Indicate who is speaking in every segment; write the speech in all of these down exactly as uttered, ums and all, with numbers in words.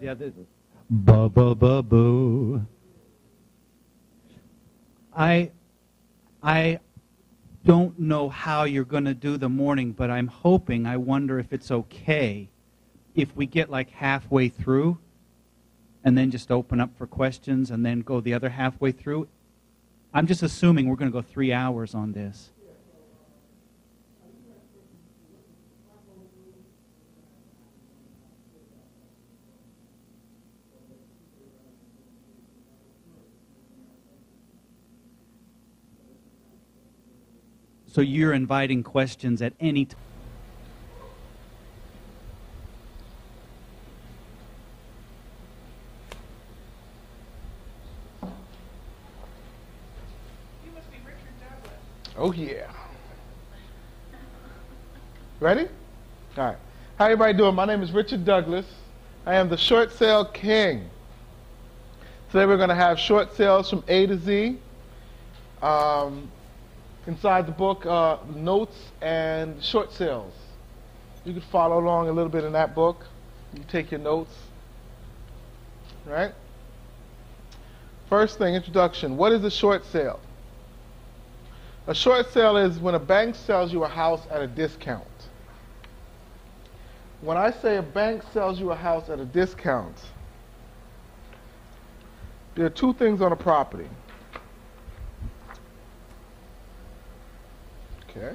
Speaker 1: Yeah, this ba ba ba boo. I I don't know how you're going to do the morning, but I'm hoping, I wonder if it's okay if we get like halfway through and then just open up for questions and then go the other halfway through. I'm just assuming we're going to go three hours on this. So you're inviting questions at any time.
Speaker 2: You must be Richard Douglas.
Speaker 3: Oh, yeah. Ready? All right. How everybody doing? My name is Richard Douglas. I am the short sale king. Today we're going to have short sales from A to Z. Um, inside the book, uh, notes and short sales. You can follow along a little bit in that book. You can take your notes. Right? First thing, introduction. What is a short sale? A short sale is when a bank sells you a house at a discount. When I say a bank sells you a house at a discount, there are two things on a property. Okay.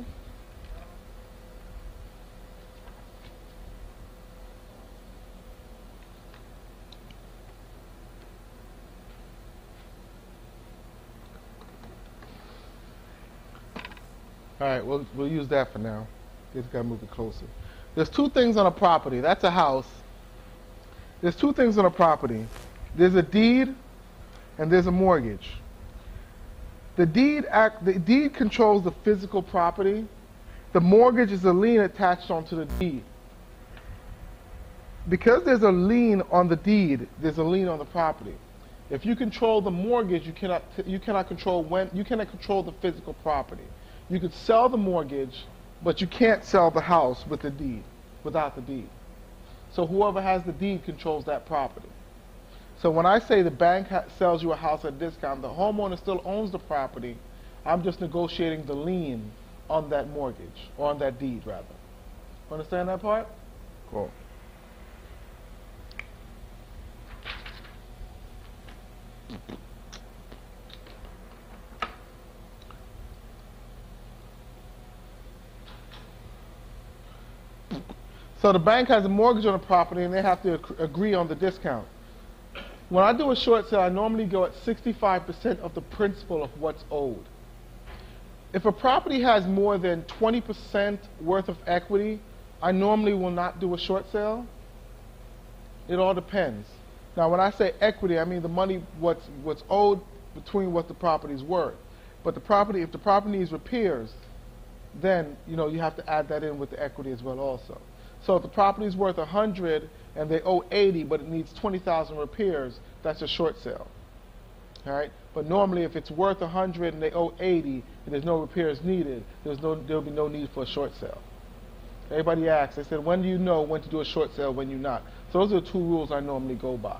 Speaker 3: All right, we'll, we'll use that for now. Just got to move it closer. There's two things on a property. That's a house. There's two things on a property. There's a deed and there's a mortgage. The deed, act, the deed controls the physical property. The mortgage is a lien attached onto the deed. Because there's a lien on the deed, there's a lien on the property. If you control the mortgage, you cannot, you cannot control when, you cannot control the physical property. You could sell the mortgage, but you can't sell the house with the deed, without the deed. So whoever has the deed controls that property. So when I say the bank ha sells you a house at a discount, the homeowner still owns the property. I'm just negotiating the lien on that mortgage, or on that deed, rather. Understand that part? Cool. So the bank has a mortgage on the property and they have to ag agree on the discount. When I do a short sale, I normally go at sixty-five percent of the principal of what's owed. If a property has more than twenty percent worth of equity, I normally will not do a short sale. It all depends. Now when I say equity, I mean the money what's, what's owed between what the property is worth. But the property, if the property needs repairs, then you know you have to add that in with the equity as well also. So if the property is worth one hundred and they owe eighty, but it needs twenty thousand repairs, that's a short sale. All right? But normally, if it's worth one hundred and they owe eighty and there's no repairs needed, there's no, there'll be no need for a short sale. Everybody asks, I said, when do you know when to do a short sale, when you're not? So those are the two rules I normally go by.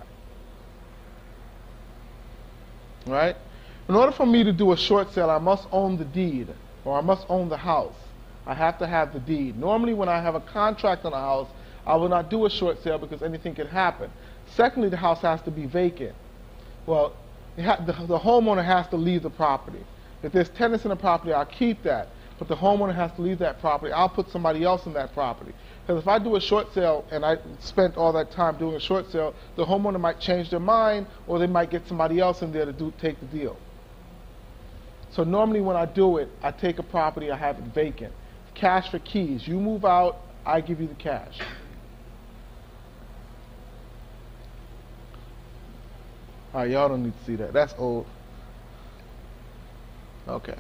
Speaker 3: All right? In order for me to do a short sale, I must own the deed, or I must own the house. I have to have the deed. Normally when I have a contract on a house, I will not do a short sale because anything can happen. Secondly, the house has to be vacant. Well, it ha the, the homeowner has to leave the property. If there's tenants in the property, I'll keep that. But the homeowner has to leave that property. I'll put somebody else in that property. Because if I do a short sale and I spent all that time doing a short sale, the homeowner might change their mind or they might get somebody else in there to do, take the deal. So normally when I do it, I take a property, I have it vacant. Cash for keys. You move out, I give you the cash. All right, y'all don't need to see that. That's old. Okay.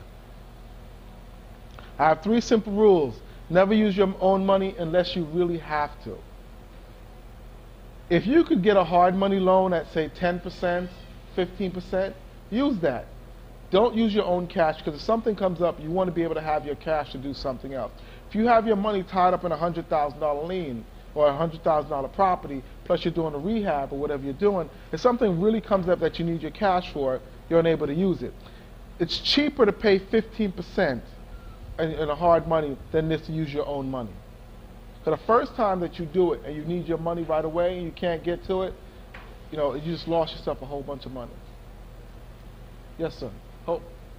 Speaker 3: I have three simple rules. Never use your own money unless you really have to. If you could get a hard money loan at, say, ten percent, fifteen percent, use that. Don't use your own cash, because if something comes up, you want to be able to have your cash to do something else. If you have your money tied up in a one hundred thousand dollar lien, or a one hundred thousand dollar property, plus you're doing a rehab or whatever you're doing, if something really comes up that you need your cash for, you're unable to use it. It's cheaper to pay fifteen percent in, in a hard money than this to use your own money. So the first time that you do it and you need your money right away and you can't get to it, you know, you just lost yourself a whole bunch of money. Yes, sir. Hope.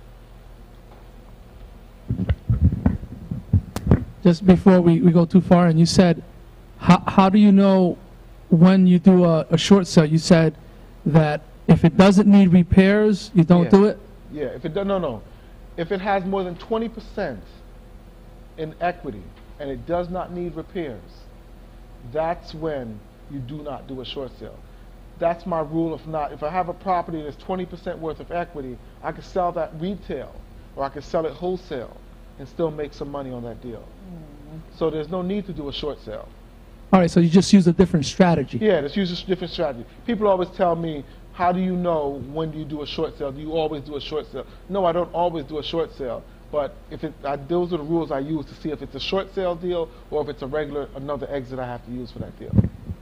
Speaker 4: Just before we, we go too far, and you said, how, how do you know when you do a, a short sale? You said that if it doesn't need repairs, you don't
Speaker 3: Yeah.
Speaker 4: do it?
Speaker 3: Yeah, if it does, no, no. If it has more than twenty percent in equity and it does not need repairs, that's when you do not do a short sale. That's my rule of not. If I have a property that's twenty percent worth of equity, I can sell that retail or I can sell it wholesale and still make some money on that deal. So there's no need to do a short sale.
Speaker 4: All right, so you just use a different strategy.
Speaker 3: Yeah, let's use a different strategy. People always tell me, how do you know when do you do a short sale? Do you always do a short sale? No, I don't always do a short sale. But if it, I, those are the rules I use to see if it's a short sale deal or if it's a regular, another exit I have to use for that deal.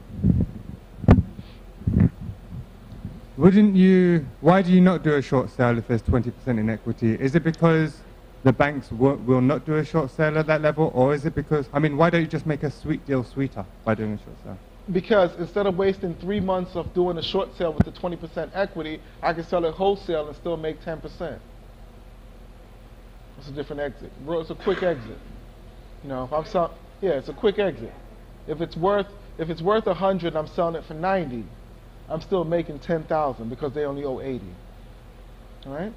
Speaker 5: Wouldn't you, why do you not do a short sale if there's twenty percent in equity? Is it because the banks will, will not do a short sale at that level, or is it because, I mean, why don't you just make a sweet deal sweeter by doing a short sale?
Speaker 3: Because instead of wasting three months of doing a short sale with the twenty percent equity, I can sell it wholesale and still make ten percent. It's a different exit. Bro, it's a quick exit. You know, if I'm selling, yeah, it's a quick exit. If it's worth, if it's worth a hundred and I'm selling it for ninety, I'm still making ten thousand because they only owe eighty. All right.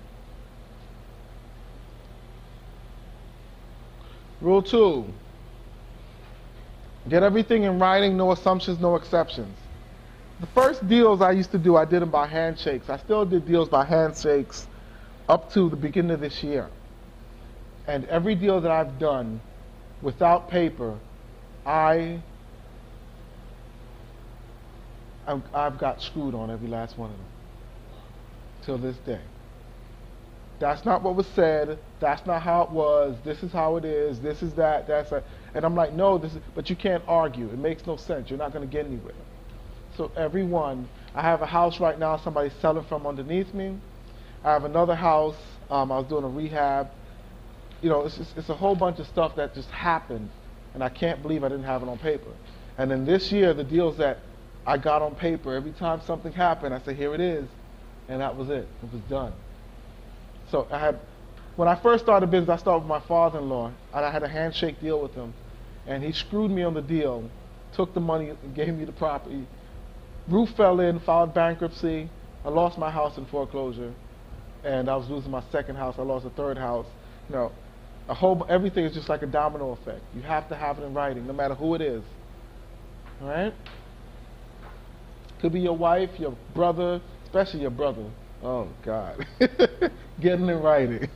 Speaker 3: Rule two. Get everything in writing, no assumptions, no exceptions. The first deals I used to do, I did them by handshakes. I still did deals by handshakes up to the beginning of this year. And every deal that I've done without paper, I, I'm, I've got screwed on every last one of them till this day. That's not what was said. That's not how it was. This is how it is. This is that. That's that. And I'm like, no, this is, but you can't argue. It makes no sense. You're not going to get anywhere. So everyone, I have a house right now somebody's selling from underneath me. I have another house. Um, I was doing a rehab. You know, it's, just, it's a whole bunch of stuff that just happened, and I can't believe I didn't have it on paper. And then this year, the deals that I got on paper, every time something happened, I said, here it is, and that was it. It was done. So I had, when I first started business, I started with my father-in-law, and I had a handshake deal with him, and he screwed me on the deal, took the money, and gave me the property. Roof fell in, filed bankruptcy. I lost my house in foreclosure, and I was losing my second house. I lost a third house. You know, a whole everything is just like a domino effect. You have to have it in writing, no matter who it is. All right? Could be your wife, your brother, especially your brother. Oh God, getting in writing.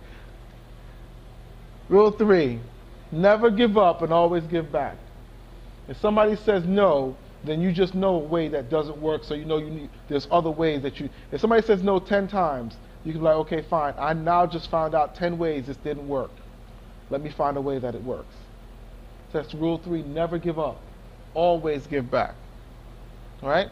Speaker 3: Rule three: never give up and always give back. If somebody says no, then you just know a way that doesn't work. So you know you need. There's other ways that you. If somebody says no ten times, you can be like, okay, fine. I now just found out ten ways this didn't work. Let me find a way that it works. So that's rule three: never give up, always give back. All right.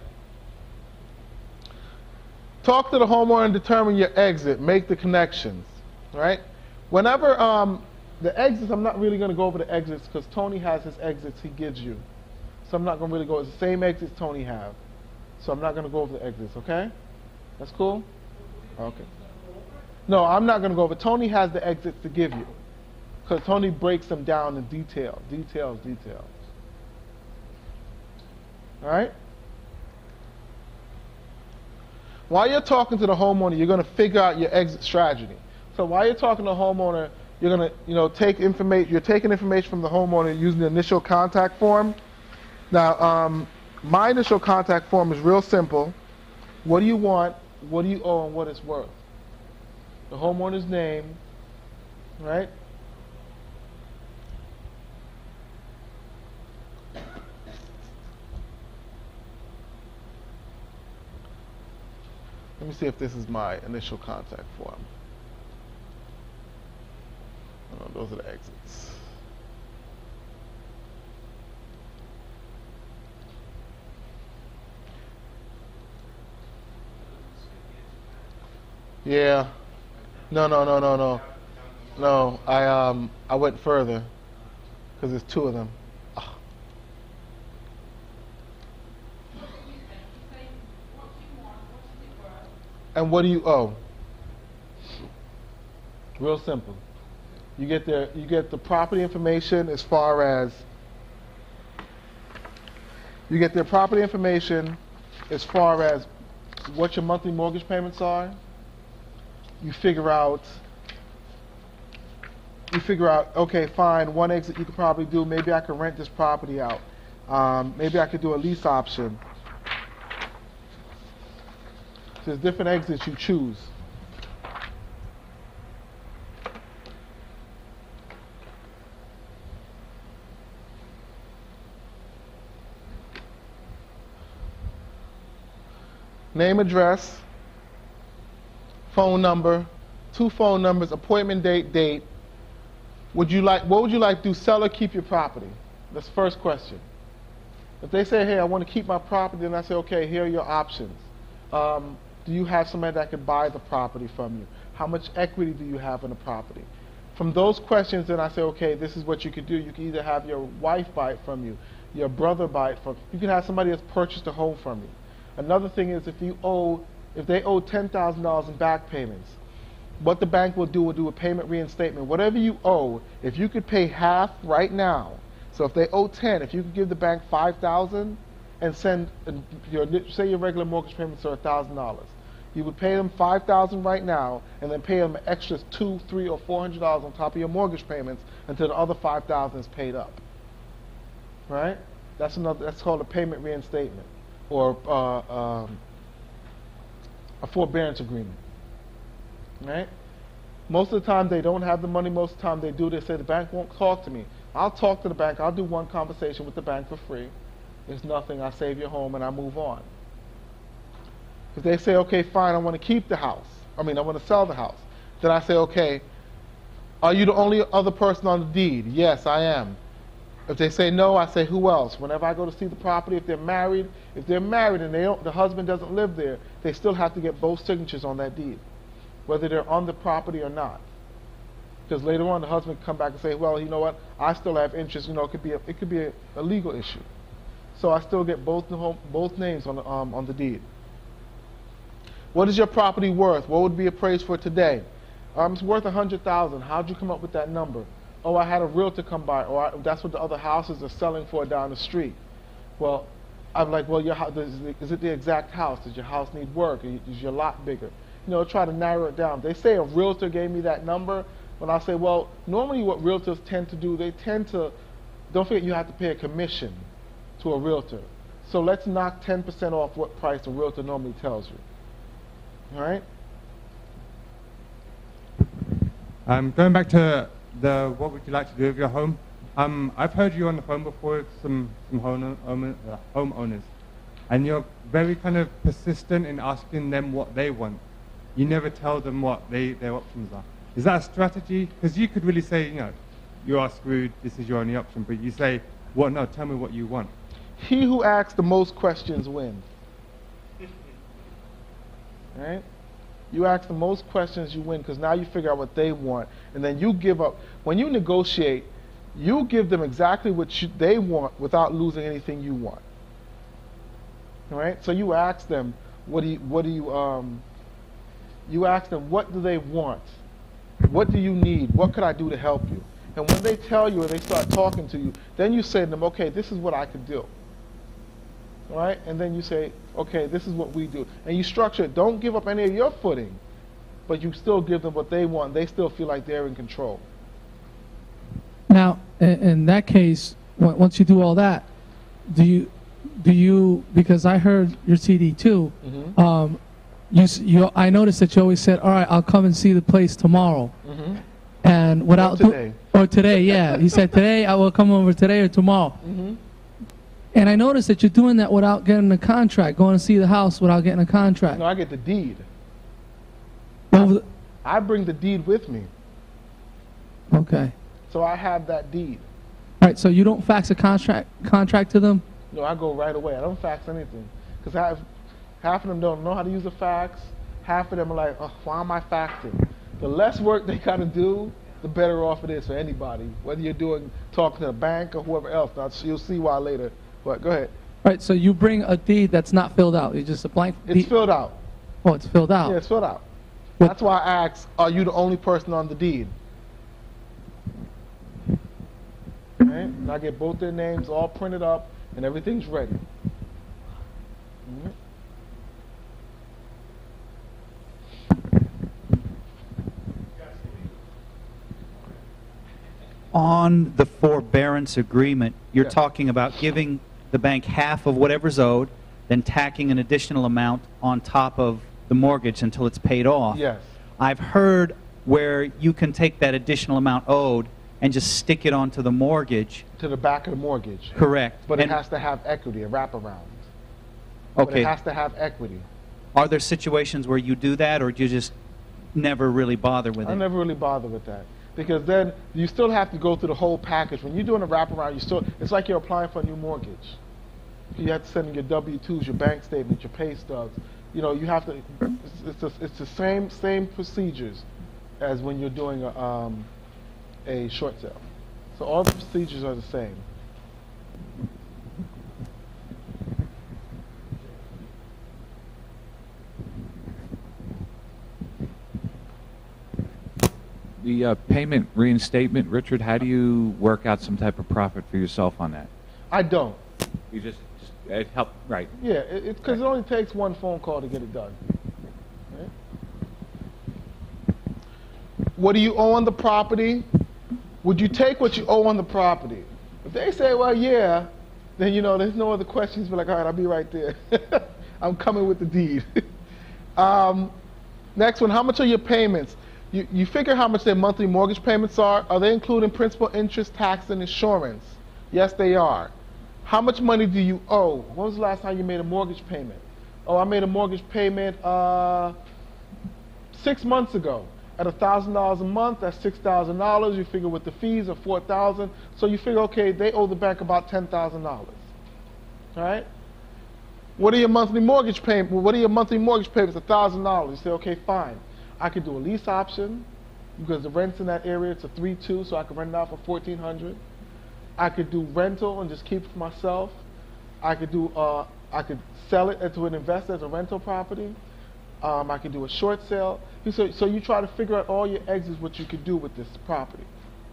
Speaker 3: Talk to the homeowner and determine your exit. Make the connections. All right. Whenever um, the exits, I'm not really going to go over the exits because Tony has his exits he gives you. So I'm not going to really go. It's the same exits Tony have. So I'm not going to go over the exits. Okay. That's cool. Okay. No, I'm not going to go over. Tony has the exits to give you because Tony breaks them down in detail. Details, details. All right. While you're talking to the homeowner, you're going to figure out your exit strategy. So while you're talking to the homeowner, you're going to, you know, take information. You're taking information from the homeowner using the initial contact form. Now, um, my initial contact form is real simple. What do you want? What do you owe? And what it's worth? The homeowner's name, right? Let me see if this is my initial contact form. Oh, those are the exits. Yeah. No, no, no, no, no. No, I um I went further because there's two of them. Ah. And what do you owe? Real simple. You get the you get the property information as far as you get their property information as far as what your monthly mortgage payments are. You figure out you figure out, okay, fine, one exit you could probably do, maybe I could rent this property out. Um, maybe I could do a lease option. There's different exits you choose. Name, address, phone number, two phone numbers, appointment date, date. Would you like, what would you like to do, sell or keep your property? That's the first question. If they say, hey, I want to keep my property, then I say, okay, here are your options. Um, do you have somebody that could buy the property from you? How much equity do you have in the property? From those questions, then I say, okay, this is what you could do. You can either have your wife buy it from you, your brother buy it from you. You can have somebody that's purchased a home from you. Another thing is if you owe, if they owe ten thousand dollars in back payments, what the bank will do will do a payment reinstatement. Whatever you owe, if you could pay half right now, so if they owe ten, if you could give the bank five thousand and send your, say your regular mortgage payments are one thousand dollars, you would pay them five thousand right now and then pay them an extra two, three, or four hundred dollars on top of your mortgage payments until the other five thousand is paid up. Right? That's another. That's called a payment reinstatement, or uh, um, a forbearance agreement. Right? Most of the time they don't have the money. Most of the time they do. They say the bank won't talk to me. I'll talk to the bank. I'll do one conversation with the bank for free. It's nothing. I save your home and I move on. If they say, okay, fine, I want to keep the house. I mean, I want to sell the house. Then I say, okay, are you the only other person on the deed? Yes, I am. If they say no, I say, who else? Whenever I go to see the property, if they're married, if they're married and they don't, the husband doesn't live there, they still have to get both signatures on that deed, whether they're on the property or not. Because later on, the husband can come back and say, well, you know what, I still have interest. You know, it could be a, it could be a, a legal issue. So I still get both the home, both names on the, um, on the deed. What is your property worth? What would be appraised for today? Um, it's worth one hundred thousand dollars. How'd you come up with that number? Oh, I had a realtor come by, or I, that's what the other houses are selling for down the street. Well, I'm like, well, your house, is, it, is it the exact house? Does your house need work? Is your lot bigger? You know, try to narrow it down. They say a realtor gave me that number. When I say, well, normally what realtors tend to do, they tend to, don't forget you have to pay a commission to a realtor. So let's knock ten percent off what price a realtor normally tells you. All right?
Speaker 5: Um, going back to the what would you like to do with your home? Um, I've heard you on the phone before with some, some home, home, uh, homeowners, and you're very kind of persistent in asking them what they want. You never tell them what they, their options are. Is that a strategy? Because you could really say, you know, you are screwed, this is your only option, but you say, well, no, tell me what you want.
Speaker 3: He who asks the most questions wins. Right? You ask the most questions, you win, because now you figure out what they want, and then you give up. When you negotiate, you give them exactly what you, they want without losing anything you want. All right? So you ask them, what do you, what do you, um, you ask them, what do they want? What do you need? What could I do to help you? And when they tell you and they start talking to you, then you say to them, okay, this is what I could do. All right? And then you say, okay, this is what we do. And you structure it. Don't give up any of your footing, but you still give them what they want. They still feel like they're in control.
Speaker 4: Now, in, in that case, w- once you do all that, do you, do you, because I heard your C D too,
Speaker 3: Mm-hmm.
Speaker 4: um, you, s- you, I noticed that you always said, all right, I'll come and see the place tomorrow.
Speaker 3: Mm-hmm.
Speaker 4: And without do-
Speaker 3: today.
Speaker 4: or today, yeah. He said today, I will come over today or tomorrow.
Speaker 3: Mm-hmm.
Speaker 4: And I noticed that you're doing that without getting a contract, going to see the house without getting a contract.
Speaker 3: No, I get the deed.
Speaker 4: Over the-
Speaker 3: I bring the deed with me.
Speaker 4: okay.
Speaker 3: So I have that deed.
Speaker 4: All right, so you don't fax a contract contract to them?
Speaker 3: No, I go right away. I don't fax anything. Because half, half of them don't know how to use a fax. half of them are like, oh, why am I faxing? The less work they got to do, the better off it is for anybody, whether you're doing talking to a bank or whoever else. Now, you'll see why later. But go ahead.
Speaker 4: Right, so you bring a deed that's not filled out. It's just a blank
Speaker 3: It's
Speaker 4: deed.
Speaker 3: filled out.
Speaker 4: Oh, it's filled out.
Speaker 3: Yeah, it's filled out.
Speaker 4: What-
Speaker 3: That's why I asked, are you the only person on the deed? Right? And I get both their names all printed up, and everything's ready. Mhm.
Speaker 1: On the forbearance agreement, you're
Speaker 3: Yeah.
Speaker 1: talking about giving the bank half of whatever's owed, then tacking an additional amount on top of the mortgage until it's paid off.
Speaker 3: Yes.
Speaker 1: I've heard where you can take that additional amount owed and just stick it onto the mortgage.
Speaker 3: To the back of the mortgage.
Speaker 1: Correct.
Speaker 3: But it
Speaker 1: And-
Speaker 3: has to have equity, a wraparound. But
Speaker 1: Okay.
Speaker 3: it has to have equity.
Speaker 1: Are there situations where you do that, or do you just never really bother with
Speaker 3: I
Speaker 1: it?
Speaker 3: never really bother with that. Because then you still have to go through the whole package. When you're doing a wraparound, you still, it's like you're applying for a new mortgage. You have to send in your W two's, your bank statements, your pay stubs. You know, you have to, it's, it's, the, it's the same, same procedures as when you're doing a, um, a short sale. So all the procedures are the same.
Speaker 6: The uh, payment reinstatement, Richard, how do you work out some type of profit for yourself on that?
Speaker 3: I don't.
Speaker 6: You just, just it help, right?
Speaker 3: Yeah, it, it's because it only takes one phone call to get it done. Right? What do you owe on the property? Would you take what you owe on the property? If they say, well, yeah, then you know there's no other questions. Be like, all right, I'll be right there. I'm coming with the deed. um, next one, how much are your payments? You, you figure how much their monthly mortgage payments are. Are they including principal, interest, tax, and insurance? Yes, they are. How much money do you owe? When was the last time you made a mortgage payment? Oh, I made a mortgage payment uh, six months ago. At one thousand dollars a month, that's six thousand dollars. You figure with the fees of four thousand dollars. So you figure, okay, they owe the bank about ten thousand dollars. All right? What are your monthly mortgage payments? What are your monthly mortgage payments? one thousand dollars. You say, okay, fine. I could do a lease option because the rent's in that area. It's a three two, so I could rent it out for fourteen hundred dollars. I could do rental and just keep it for myself. I could do, uh, I could sell it to an investor as a rental property. Um, I could do a short sale. So, so you try to figure out all your exits, what you could do with this property.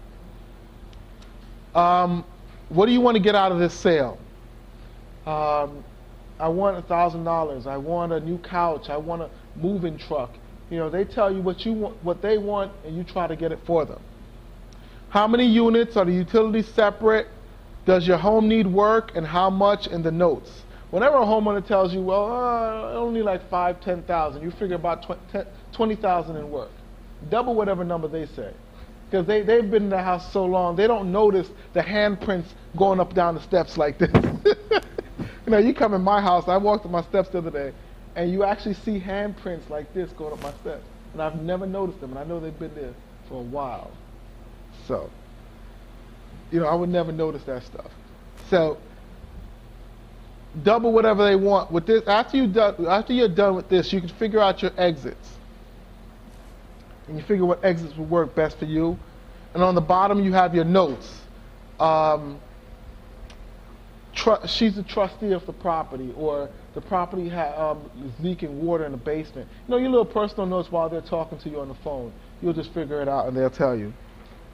Speaker 3: Um, what do you want to get out of this sale? Um, I want a thousand dollars. I want a new couch. I want a moving truck. You know, they tell you what you want, what they want, and you try to get it for them. How many units? Are the utilities separate? Does your home need work, and how much in the notes? Whenever a homeowner tells you, well, uh, only like five, ten thousand, you figure about twenty thousand in work. Double whatever number they say. Because they, they've been in the house so long, they don't notice the handprints going up down the steps like this. You know, you come in my house, I walked up my steps the other day, and you actually see handprints like this going up my steps. And I've never noticed them, and I know they've been there for a while. So, you know, I would never notice that stuff. So, double whatever they want. With this, after, you done, after you're done with this, you can figure out your exits. And you figure what exits would work best for you. And on the bottom, you have your notes. Um, she's a trustee of the property, or the property ha um, is leaking water in the basement. You know, your little personal notes while they're talking to you on the phone. You'll just figure it out, and they'll tell you.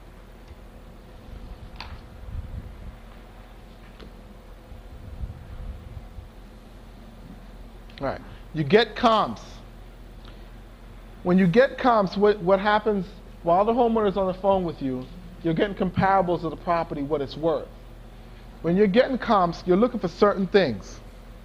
Speaker 3: All right. You get comps. When you get comps, what, what happens while the homeowner is on the phone with you, you're getting comparables of the property, what it's worth. When you're getting comps, you're looking for certain things.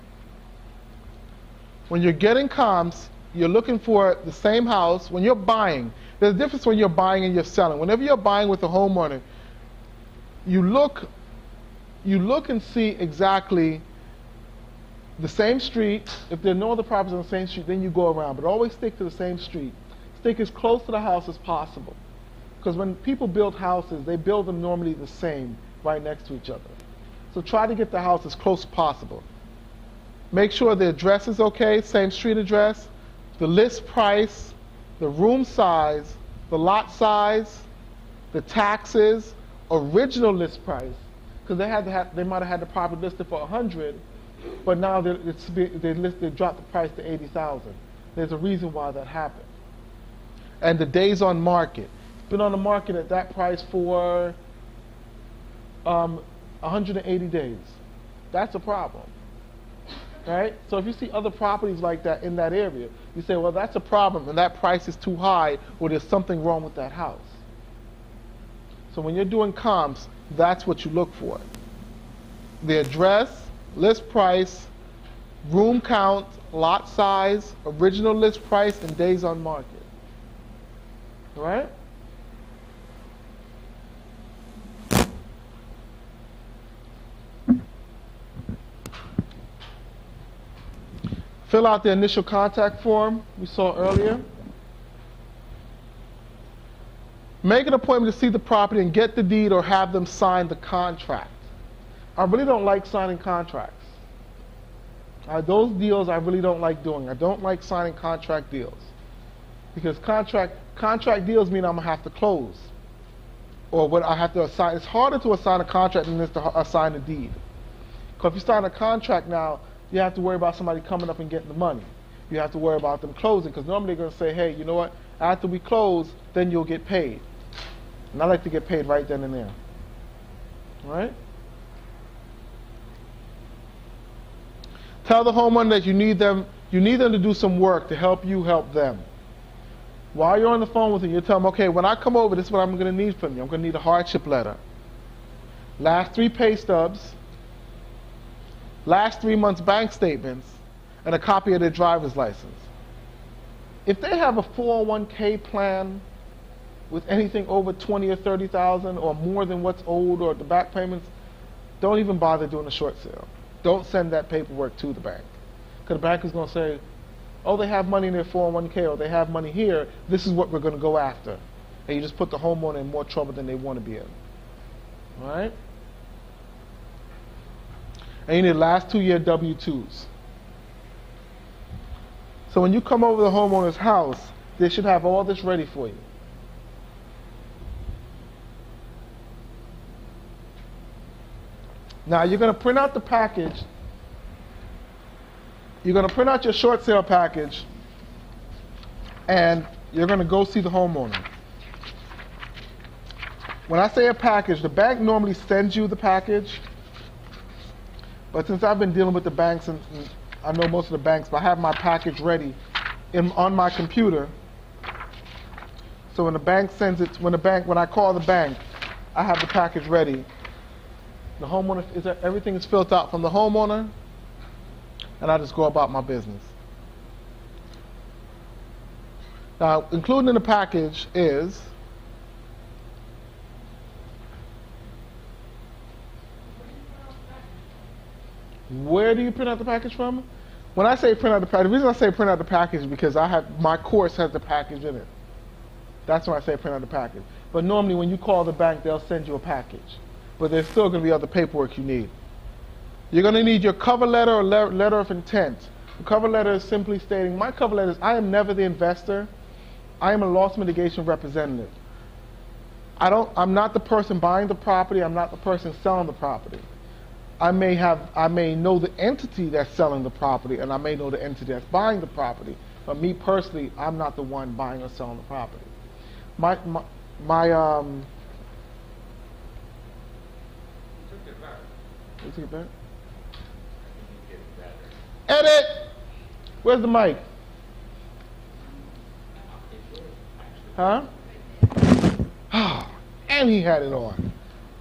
Speaker 3: When you're getting comps, you're looking for the same house. When you're buying, there's a difference when you're buying and you're selling. Whenever you're buying with a homeowner, you look, you look and see exactly the same street. If there are no other properties on the same street, then you go around. But always stick to the same street. Stick as close to the house as possible. Because when people build houses, they build them normally the same, right next to each other. So try to get the house as close as possible. Make sure the address is okay, same street address. If the list price, the room size, the lot size, the taxes, original list price, because they had to have, they might have had the property listed for a hundred, but now they it's be, they list they dropped the price to eighty thousand. There's a reason why that happened. And the days on market, it's been on the market at that price for um, one hundred eighty days. That's a problem, right? So if you see other properties like that in that area, you say, well, that's a problem, and that price is too high, or there's something wrong with that house. So when you're doing comps, that's what you look for. The address, list price, room count, lot size, original list price, and days on market. All right? Fill out the initial contact form we saw earlier. Make an appointment to see the property and get the deed or have them sign the contract. I really don't like signing contracts. Uh, those deals I really don't like doing. I don't like signing contract deals. Because contract contract deals mean I'm going to have to close. Or what I have to assign. It's harder to assign a contract than it is to assign a deed. Because if you sign a contract now, you have to worry about somebody coming up and getting the money. You have to worry about them closing, because normally they're going to say, hey, you know what, after we close, then you'll get paid. And I like to get paid right then and there. All right? Tell the homeowner that you need them, you need them to do some work to help you help them. While you're on the phone with them, you tell them, okay, when I come over, this is what I'm going to need from you. I'm going to need a hardship letter. Last three pay stubs, last three months bank statements, and a copy of their driver's license. If they have a four oh one K plan with anything over twenty or thirty thousand or more than what's owed or the back payments, don't even bother doing a short sale. Don't send that paperwork to the bank. Because the bank is going to say, oh, they have money in their four oh one K or they have money here, this is what we're going to go after. And you just put the homeowner in more trouble than they want to be in. All right? And you need last two year W twos. So when you come over to the homeowner's house, they should have all this ready for you. Now you're going to print out the package. You're going to print out your short sale package, and you're going to go see the homeowner. When I say a package, the bank normally sends you the package. But since I've been dealing with the banks, and, and I know most of the banks, but I have my package ready in, on my computer. So when the bank sends it, when the bank, when I call the bank, I have the package ready. The homeowner, is that everything is filled out from the homeowner, and I just go about my business. Now, included in the package is where do you print out the package from? When I say print out the package, the reason I say print out the package is because I have my course has the package in it. That's when I say print out the package. But normally when you call the bank, they'll send you a package. But there's still going to be other paperwork you need. You're going to need your cover letter or le letter of intent. The cover letter is simply stating, my cover letter is, I am never the investor. I am a loss mitigation representative. I don't, I'm not the person buying the property. I'm not the person selling the property. I may have, I may know the entity that's selling the property, and I may know the entity that's buying the property. But me personally, I'm not the one buying or selling the property. My, my, my um. You took it back? Edit! Where's the mic? Huh? Oh, and he had it on.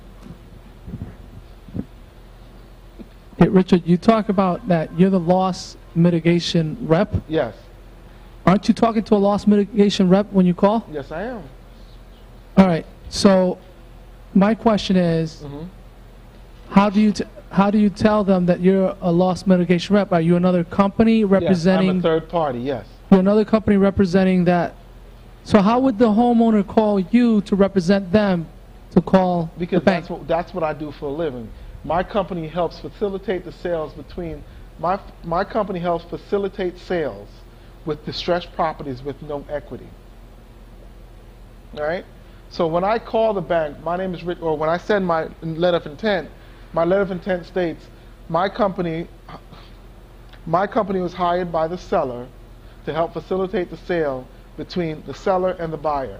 Speaker 4: Hey, Richard, you talk about that you're the loss mitigation rep.
Speaker 3: Yes.
Speaker 4: Aren't you talking to a loss mitigation rep when you call?
Speaker 3: Yes, I am.
Speaker 4: All right. So my question is,
Speaker 3: Mm-hmm.
Speaker 4: how do you t how do you tell them that you're a loss mitigation rep? Are you another company representing?
Speaker 3: Yes, I'm a third party, yes.
Speaker 4: You're another company representing that. So how would the homeowner call you to represent them to call
Speaker 3: Because
Speaker 4: the bank?
Speaker 3: that's what, that's what I do for a living. My company helps facilitate the sales between, my, my company helps facilitate sales with distressed properties with no equity. All right? So when I call the bank, my name is Rich, or when I send my letter of intent, my letter of intent states, my company, my company was hired by the seller to help facilitate the sale between the seller and the buyer.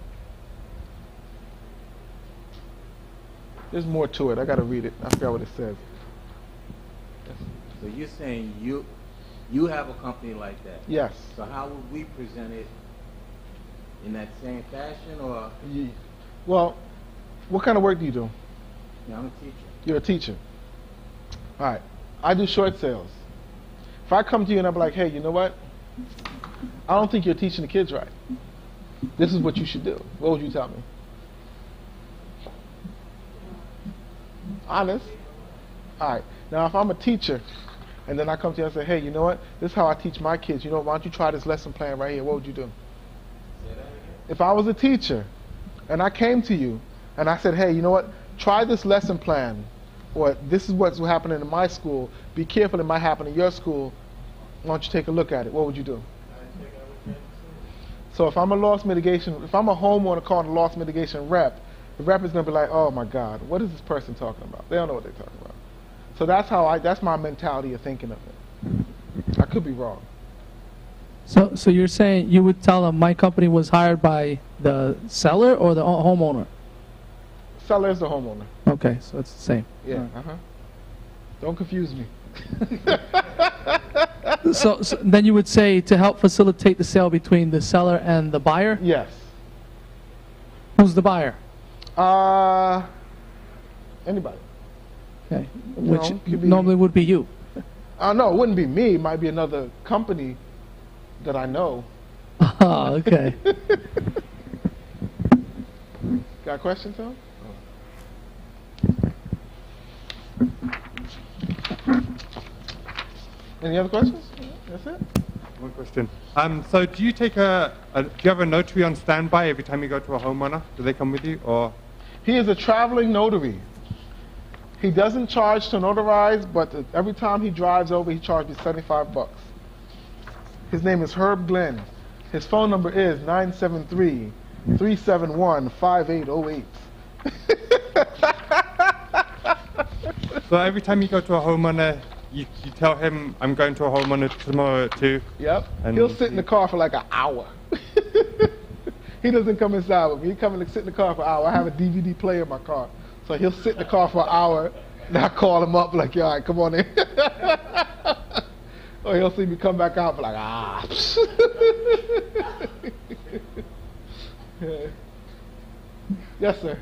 Speaker 3: There's more to it. I got to read it. I forgot what it says.
Speaker 7: So you're saying you you have a company like that?
Speaker 3: Yes.
Speaker 7: So how would we present it in that same fashion, or?
Speaker 3: Ye- Well, what kind of work do you do?
Speaker 7: Yeah, I'm a teacher.
Speaker 3: You're a teacher. All right. I do short sales. If I come to you and I'm like, hey, you know what? I don't think you're teaching the kids right. This is what you should do. What would you tell me? Honest. All right. Now, if I'm a teacher, and then I come to you and say, hey, you know what? This is how I teach my kids. You know, why don't you try this lesson plan right here? What would you do? If I was a teacher, and I came to you, and I said, hey, you know what? Try this lesson plan, or this is what's happening in my school. Be careful, it might happen in your school. Why don't you take a look at it? What would you do? So if I'm a loss mitigation, if I'm a homeowner calling a loss mitigation rep, the rep is going to be like, oh my God, what is this person talking about? They don't know what they're talking about. So that's how I, that's my mentality of thinking of it. I could be wrong.
Speaker 4: So, so you're saying you would tell them my company was hired by the seller or the ho- homeowner?
Speaker 3: Seller is the homeowner.
Speaker 4: Okay, so it's the same.
Speaker 3: Yeah. Uh-huh. Don't confuse me.
Speaker 4: So, so then you would say to help facilitate the sale between the seller and the buyer?
Speaker 3: Yes.
Speaker 4: Who's the buyer?
Speaker 3: Uh, anybody.
Speaker 4: Okay,
Speaker 3: You
Speaker 4: which
Speaker 3: know, could be-
Speaker 4: normally would be you.
Speaker 3: Uh, no, it wouldn't be me. It might be another company that I know.
Speaker 4: Oh, okay.
Speaker 3: Got a question, Tom? Any other questions? That's it?
Speaker 5: One question. Um, so do you take a, a, do you have a notary on standby every time you go to a homeowner? Do they come with you, or?
Speaker 3: He is a traveling notary. He doesn't charge to notarize, but uh, every time he drives over, he charges me seventy-five bucks. His name is Herb Glenn. His phone number is nine seven three, three seven one, five eight zero eight.
Speaker 5: So every time you go to a homeowner, you, you tell him, I'm going to a homeowner tomorrow at two?
Speaker 3: Yep.
Speaker 5: And
Speaker 3: He'll sit in the car for like an hour. He doesn't come inside with me. He come and sit in the car for an hour. I have a D V D player in my car. So he'll sit in the car for an hour, and I call him up like, all right, come on in. Or he'll see me come back out for like, ah. Yes, sir.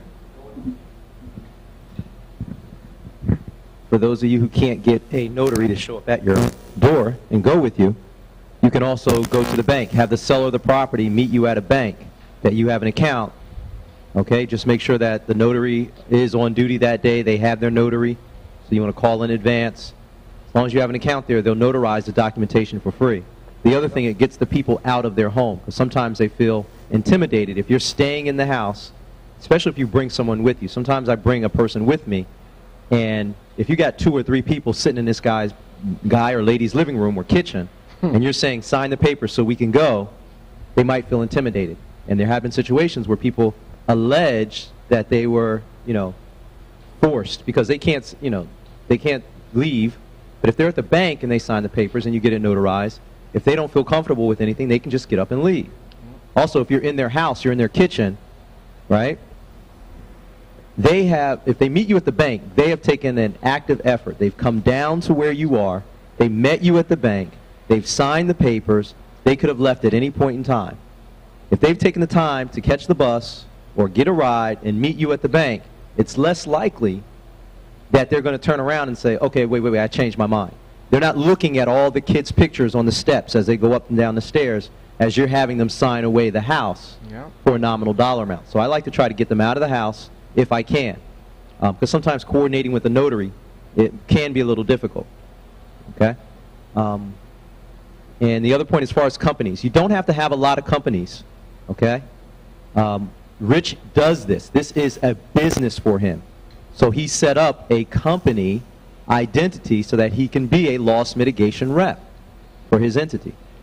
Speaker 8: For those of you who can't get a notary to show up at your door and go with you, you can also go to the bank, have the seller of the property meet you at a bank, that you have an account. Okay, just make sure that the notary is on duty that day, they have their notary, so you want to call in advance. As long as you have an account there, they'll notarize the documentation for free. The other thing, it gets the people out of their home, because sometimes they feel intimidated. If you're staying in the house, especially if you bring someone with you, sometimes I bring a person with me, and if you got two or three people sitting in this guy's guy or lady's living room or kitchen, and you're saying, sign the paper so we can go, they might feel intimidated. And there have been situations where people allege that they were, you know, forced because they can't, you know, they can't leave. But if they're at the bank and they sign the papers and you get it notarized, if they don't feel comfortable with anything, they can just get up and leave. Also, if you're in their house, you're in their kitchen, right? They have, if they meet you at the bank, they have taken an active effort. They've come down to where you are. They met you at the bank. They've signed the papers. They could have left at any point in time. If they've taken the time to catch the bus or get a ride and meet you at the bank, it's less likely that they're going to turn around and say, okay, wait, wait, wait, I changed my mind. They're not looking at all the kids' pictures on the steps as they go up and down the stairs as you're having them sign away the house
Speaker 3: Yeah.
Speaker 8: for a nominal dollar amount. So I like to try to get them out of the house if I can, because um, sometimes coordinating with the notary, it can be a little difficult. Okay? Um, and the other point as far as companies, you don't have to have a lot of companies. Okay? Um, Rich does this. This is a business for him. So he set up a company identity so that he can be a loss mitigation rep for his entity.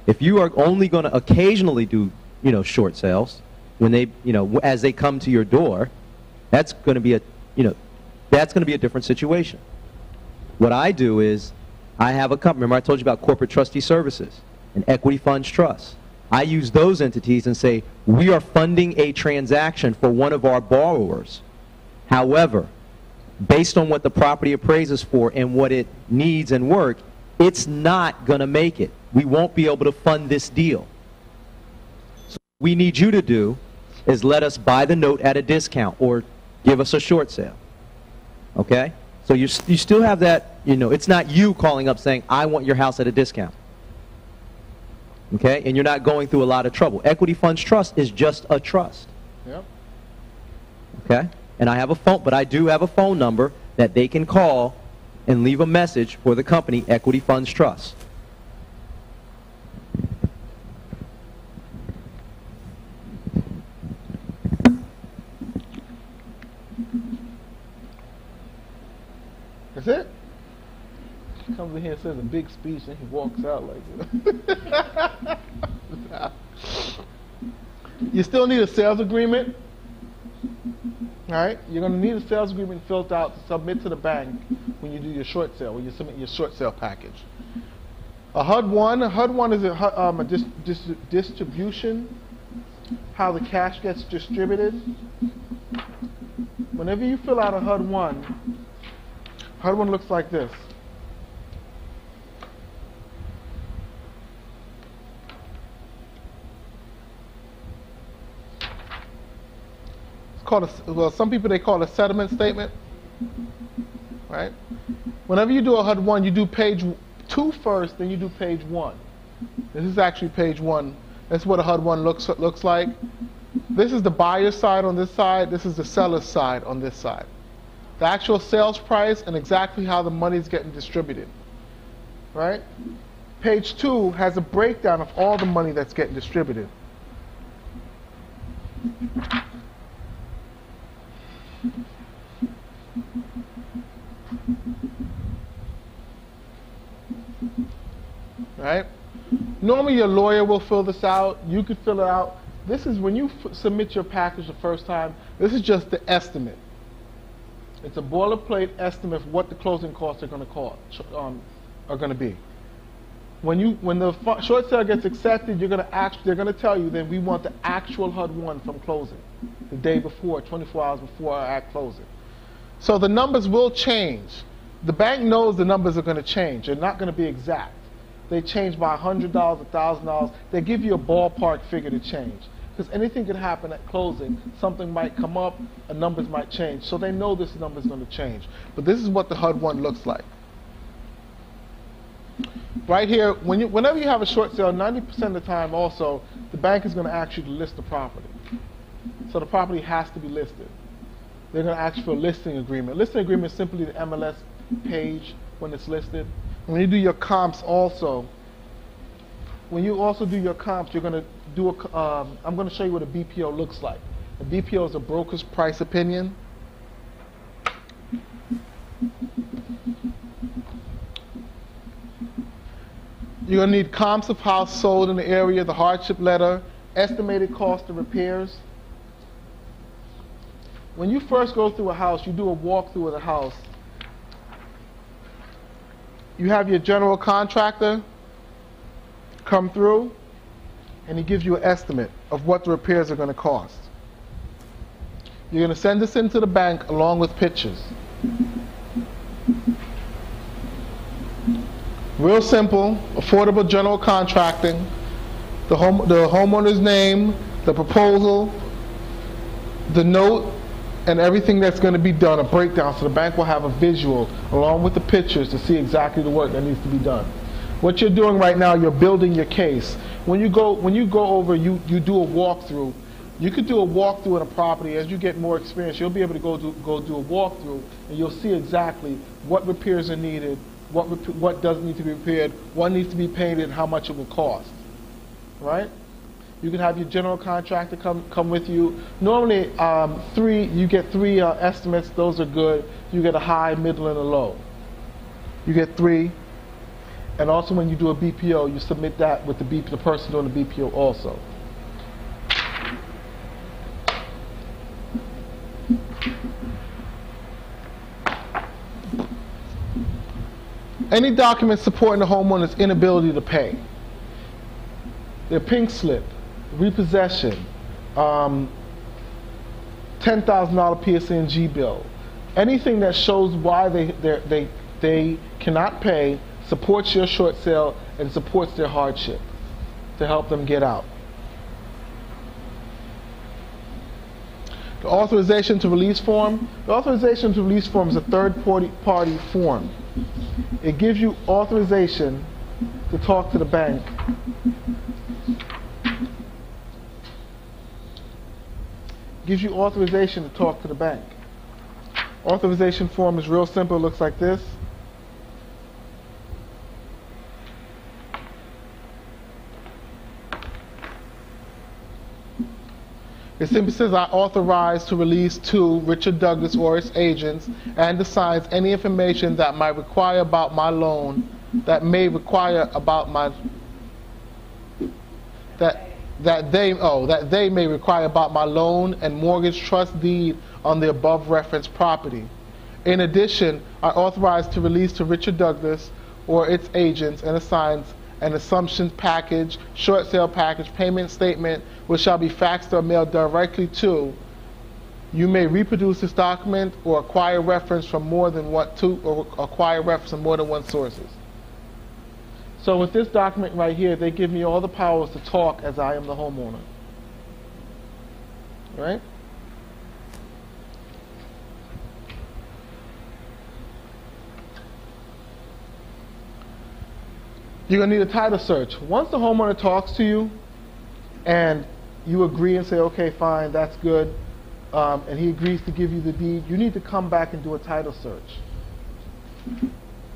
Speaker 8: If you are only going to occasionally do, you know, short sales, when they, you know, as they come to your door, that's going to be a, you know, that's going to be a different situation. What I do is, I have a company. Remember I told you about corporate trustee services and equity funds trust. I use those entities and say, we are funding a transaction for one of our borrowers. However, based on what the property appraises for and what it needs and work, it's not going to make it. We won't be able to fund this deal. So what we need you to do is let us buy the note at a discount or give us a short sale. Okay? So you, you still have that, you know, it's not you calling up saying, I want your house at a discount. Okay? And you're not going through a lot of trouble. Equity Funds Trust is just a trust.
Speaker 3: Yep.
Speaker 8: Okay? And I have a phone, but I do have a phone number that they can call and leave a message for the company, Equity Funds Trust.
Speaker 3: That's it? He comes in here and says a big speech and he walks out like that. You still need a sales agreement. Alright? You're going to need a sales agreement filled out to submit to the bank when you do your short sale, when you submit your short sale package. A H U D one, a H U D one is a, um, a dis dis distribution, how the cash gets distributed. Whenever you fill out a H U D one, H U D one looks like this. It's called a, well, some people they call it a settlement statement, right? Whenever you do a H U D one, you do page two first, then you do page one. This is actually page one. That's what a H U D one looks looks like. This is the buyer's side on this side. This is the seller's side on this side. The actual sales price and exactly how the money is getting distributed, right? Page two has a breakdown of all the money that's getting distributed. Right? Normally your lawyer will fill this out. You could fill it out. This is when you f submit your package the first time, this is just the estimate. It's a boilerplate estimate of what the closing costs are going to cost, um, are going to be. When you when the short sale gets accepted, you're going to act, they're going to tell you then we want the actual H U D one from closing, the day before, twenty-four hours before our act closing. So the numbers will change. The bank knows the numbers are going to change. They're not going to be exact. They change by one hundred dollars, one thousand dollars. They give you a ballpark figure to change. Because anything could happen at closing. Something might come up, and numbers might change. So they know this number is going to change. But this is what the H U D one looks like. Right here, when you, whenever you have a short sale, ninety percent of the time also, the bank is going to ask you to list the property. So the property has to be listed. They're going to ask you for a listing agreement. Listing agreement is simply the M L S page when it's listed. When you do your comps also, when you also do your comps, you're going to do a, um, I'm going to show you what a B P O looks like. A B P O is a broker's price opinion. You're going to need comps of house sold in the area, the hardship letter, estimated cost of repairs. When you first go through a house, you do a walkthrough of the house. You have your general contractor come through, and he gives you an estimate of what the repairs are going to cost. You're going to send this into the bank along with pictures. Real simple, affordable general contracting, the, home, the homeowner's name, the proposal, the note, and everything that's going to be done, a breakdown, so the bank will have a visual along with the pictures to see exactly the work that needs to be done. What you're doing right now, you're building your case. When you go, when you go over, you, you do a walkthrough. You could do a walkthrough in a property. As you get more experience, you'll be able to go do, go do a walkthrough, and you'll see exactly what repairs are needed, what, what doesn't need to be repaired, what needs to be painted, and how much it will cost. Right? You can have your general contractor come come with you. Normally, um, three you get three uh, estimates. Those are good. You get a high, middle, and a low. You get three, And also when you do a B P O, you submit that with the, B P, the person doing the B P O also. Any document supporting the homeowner's inability to pay. Their pink slip, repossession, um, ten thousand dollar P S E and G bill. Anything that shows why they, they, they cannot pay, supports your short sale, and supports their hardship to help them get out. The authorization to release form. The authorization to release form is a third-party party form. It gives you authorization to talk to the bank gives you authorization to talk to the bank. Authorization form is real simple. It looks like this. It simply says, I authorize to release to Richard Douglas or its agents and assigns any information that might require about my loan, that may require about my, that, that they, oh, that they may require about my loan and mortgage trust deed on the above referenced property. In addition, I authorize to release to Richard Douglas or its agents and assigns an assumptions package, short sale package, payment statement, which shall be faxed or mailed directly to. You may reproduce this document or acquire reference from more than what two, or acquire reference from more than one sources. So with this document right here, they give me all the powers to talk as I am the homeowner. Right? You're going to need a title search. Once the homeowner talks to you and you agree and say, okay, fine, that's good, um, and he agrees to give you the deed, you need to come back and do a title search.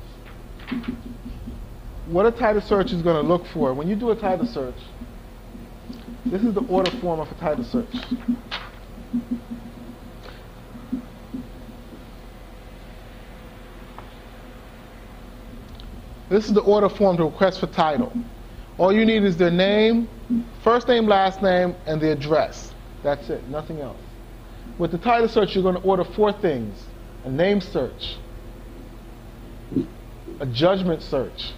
Speaker 3: What a title search is going to look for, when you do a title search, this is the order form of a title search. This is the order form to request for title. All you need is their name, first name, last name, and the address. That's it, nothing else. With the title search, you're going to order four things: a name search, a judgment search,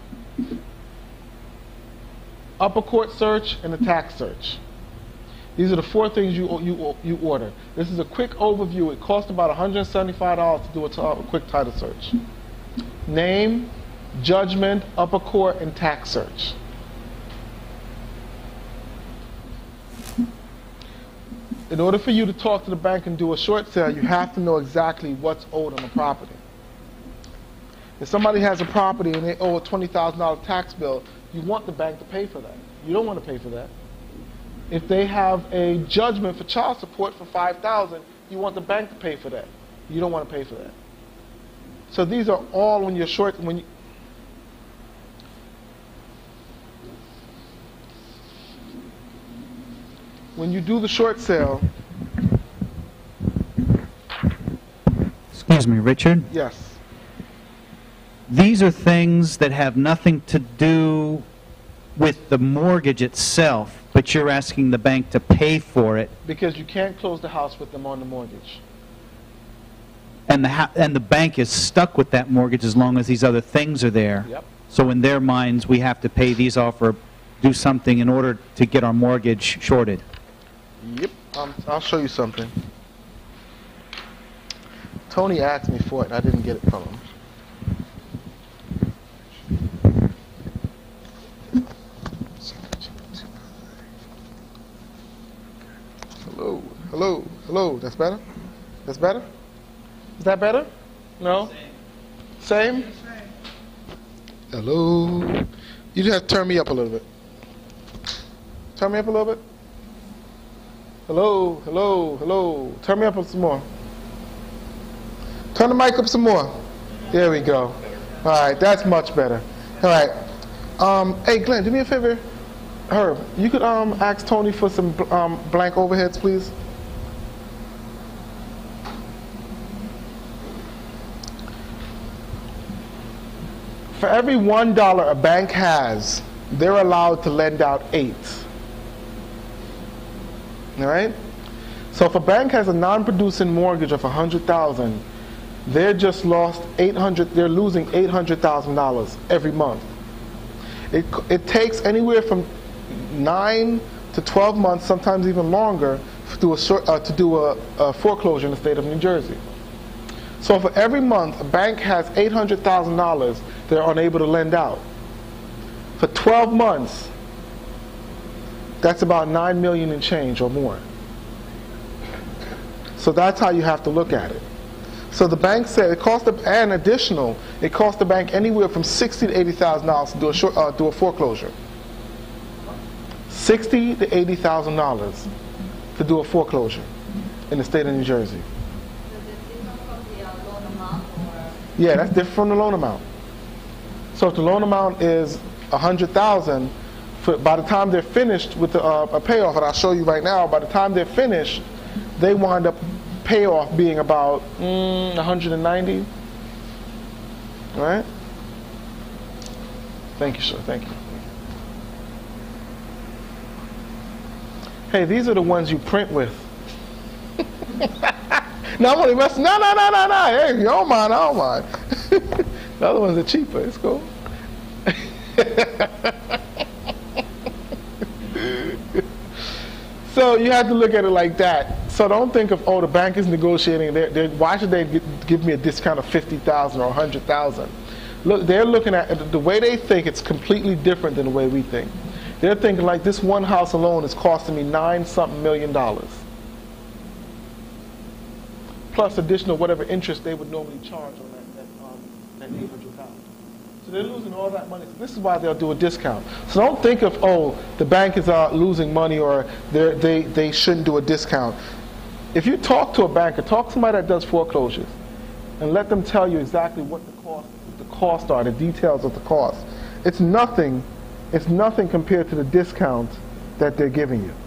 Speaker 3: upper court search, and a tax search. These are the four things you, you, you order. This is a quick overview. It costs about one hundred seventy-five dollars to do a, a quick title search. Name, judgment, upper court, and tax search. In order for you to talk to the bank and do a short sale, you have to know exactly what's owed on the property. If somebody has a property and they owe a twenty thousand dollar tax bill, you want the bank to pay for that. You don't want to pay for that. If they have a judgment for child support for five thousand dollars, you want the bank to pay for that. You don't want to pay for that. So these are all when you're short, when you, when you do the short sale.
Speaker 1: Excuse me, Richard.
Speaker 3: Yes.
Speaker 1: These are things that have nothing to do with the mortgage itself, but you're asking the bank to pay for it.
Speaker 3: Because you can't close the house with them on the mortgage.
Speaker 1: And the, ha and the bank is stuck with that mortgage as long as these other things are there.
Speaker 3: Yep.
Speaker 1: So in their minds, we have to pay these off or do something in order to get our mortgage shorted.
Speaker 3: Yep. Um, I'll show you something. Tony asked me for it, and I didn't get it from him. Hello, hello, hello. That's better? That's better? Is that better? No? Same? Same? Hello? You just have to turn me up a little bit. Turn me up a little bit. Hello, hello, hello. Turn me up some more. Turn the mic up some more. There we go. All right, that's much better. All right. Um, hey, Glenn, do me a favor. Herb, you could um, ask Tony for some um, blank overheads, please. For every one dollar a bank has, they're allowed to lend out eight. All right? So if a bank has a non-producing mortgage of one hundred thousand dollars, they're just lost eight hundred. They're losing eight hundred thousand dollars every month. It it takes anywhere from nine to twelve months, sometimes even longer, to do a short, uh, to do a, a foreclosure in the state of New Jersey. So for every month a bank has eight hundred thousand dollars, they're unable to lend out. For twelve months, that's about nine million and change or more. So that's how you have to look at it. So the bank said it cost the, and additional, it cost the bank anywhere from sixty to eighty thousand dollars to do a short, uh, do a foreclosure. Sixty to eighty thousand dollars to do a foreclosure in the state of New Jersey.
Speaker 9: So is it different from the uh, loan amount, or?
Speaker 3: Yeah, that's different from the loan amount. So if the loan amount is a hundred thousand, for by the time they're finished with the, uh, a payoff, and I'll show you right now, by the time they're finished, they wind up payoff being about mm, one hundred ninety. All right? Thank you, sir. Thank you. Hey, these are the ones you print with. No, I'm only messing. No, no, no, no, no. Hey, you don't mind, I don't mind. The other ones are cheaper. It's cool. So you have to look at it like that. So don't think of, oh, the bank is negotiating. They're, they're, why should they get, give me a discount of fifty thousand or a hundred thousand? Look, they're looking at the way they think. It's completely different than the way we think. They're thinking like this one house alone is costing me nine something million dollars, plus additional whatever interest they would normally charge on that that, um, that eight hundred thousand. So they're losing all that money. This is why they'll do a discount. So don't think of, oh, the bank is uh, losing money or they they shouldn't do a discount. If you talk to a banker, talk to somebody that does foreclosures, and let them tell you exactly what the cost the costs are, the details of the cost. It's nothing. It's nothing compared to the discount that they're giving you.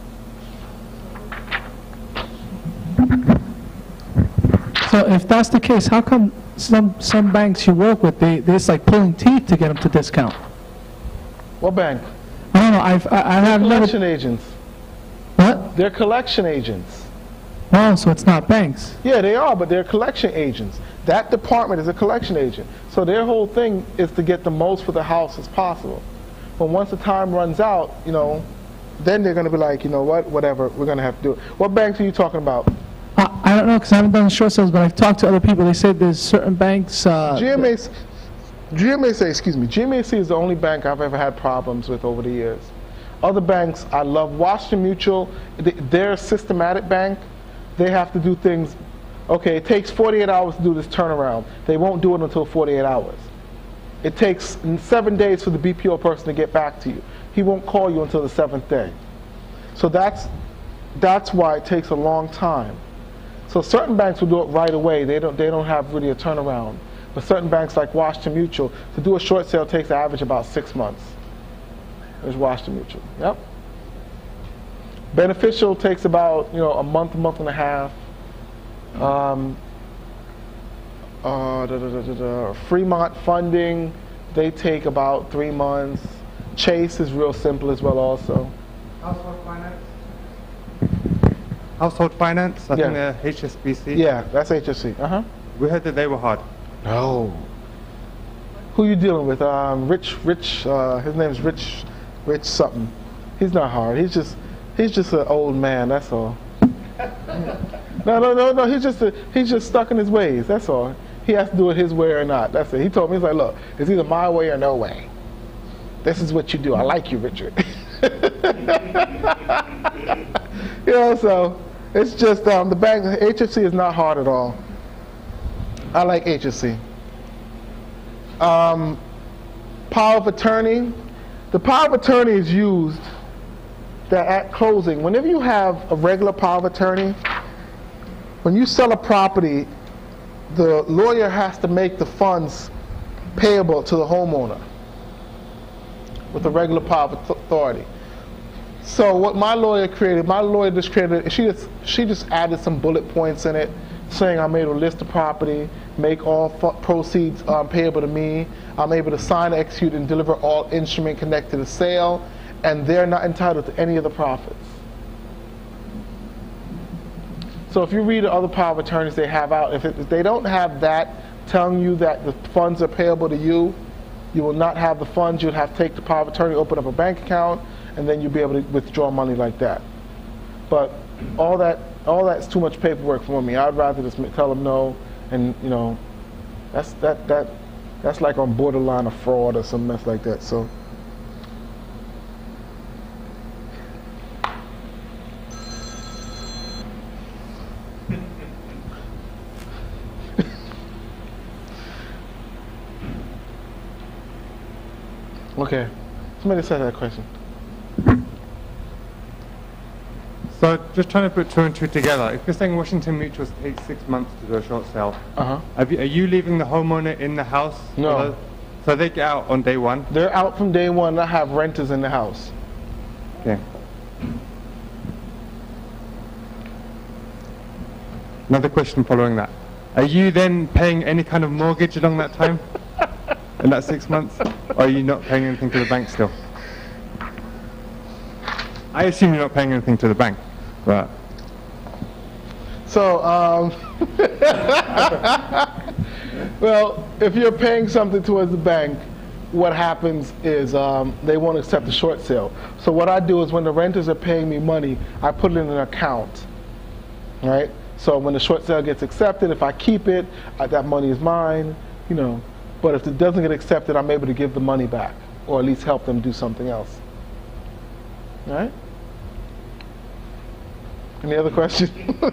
Speaker 4: So if that's the case, how come some some banks you work with, they they're just like pulling teeth to get them to discount?
Speaker 3: What bank?
Speaker 4: I don't know. I've I, I have
Speaker 3: Collection
Speaker 4: never.
Speaker 3: agents.
Speaker 4: What?
Speaker 3: They're collection agents.
Speaker 4: Oh, so it's not banks.
Speaker 3: Yeah, they are, but they're collection agents. That department is a collection agent. So their whole thing is to get the most for the house as possible. But once the time runs out, you know, then they're going to be like, you know what, whatever, we're going to have to do it. What banks are you talking about?
Speaker 4: I, I don't know because I haven't done short sales, but I've talked to other people. They said there's certain banks. Uh,
Speaker 3: G M A, G M A C, excuse me, G M A C is the only bank I've ever had problems with over the years. Other banks, I love. Washington Mutual, they're a systematic bank. They have to do things, okay, it takes forty-eight hours to do this turnaround. They won't do it until forty-eight hours. It takes seven days for the B P O person to get back to you. He won't call you until the seventh day. So that's, that's why it takes a long time. So certain banks will do it right away. They don't, they don't have really a turnaround. But certain banks like Washington Mutual, to do a short sale takes an average about six months. There's Washington Mutual. Yep. Beneficial takes about, you know, a month, a month and a half. Um, uh, da, da, da, da, da. Fremont Funding, they take about three months. Chase is real simple as well also.
Speaker 5: Household finance? Household finance? I
Speaker 3: Yeah.
Speaker 5: think they're H S B C.
Speaker 3: Yeah, that's H S C. Uh-huh.
Speaker 5: We heard that they were hard.
Speaker 3: No. Who you dealing with? Um, Rich, Rich, uh, his name's Rich, Rich something. He's not hard. He's just, he's just an old man, that's all. No, no, no, no, he's just, a, he's just stuck in his ways, that's all. He has to do it his way or not, that's it. He told me, he's like, look, it's either my way or no way. This is what you do. I like you, Richard. You know, so it's just, um, the bank, H F C is not hard at all. I like H F C. Um, power of attorney. The power of attorney is used that at closing, whenever you have a regular power of attorney, when you sell a property, the lawyer has to make the funds payable to the homeowner with a regular power of authority. So what my lawyer created, my lawyer just created, she just, she just added some bullet points in it saying I'm able to list the property, make all fu- proceeds um, payable to me. I'm able to sign, execute, and deliver all instrument connected to the sale, and they're not entitled to any of the profits. So if you read the other power of attorneys they have out, if, it, if they don't have that telling you that the funds are payable to you, you will not have the funds. You'll have to take the power of attorney, open up a bank account, and then you'll be able to withdraw money like that. But all that, all that's too much paperwork for me. I'd rather just ma- tell them no, and you know, that's that that that's like on borderline of fraud or some mess like that. So. Okay, somebody said that question.
Speaker 5: So just trying to put two and two together. If you're saying Washington Mutual takes six months to do a short sale,
Speaker 3: Uh-huh.
Speaker 5: have you, are you leaving the homeowner in the house?
Speaker 3: No.
Speaker 5: Or- So they get out on day one?
Speaker 3: They're out from day one. I have renters in the house.
Speaker 5: Okay. Another question following that. Are you then paying any kind of mortgage along that time? In that six months? Or are you not paying anything to the bank still? I assume you're not paying anything to the bank, but...
Speaker 3: So, um, well, if you're paying something towards the bank, what happens is um, they won't accept the short sale. So what I do is when the renters are paying me money, I put it in an account, right? So when the short sale gets accepted, if I keep it, uh, that money is mine, you know. But if it doesn't get accepted, I'm able to give the money back, or at least help them do something else. All right? Any other questions?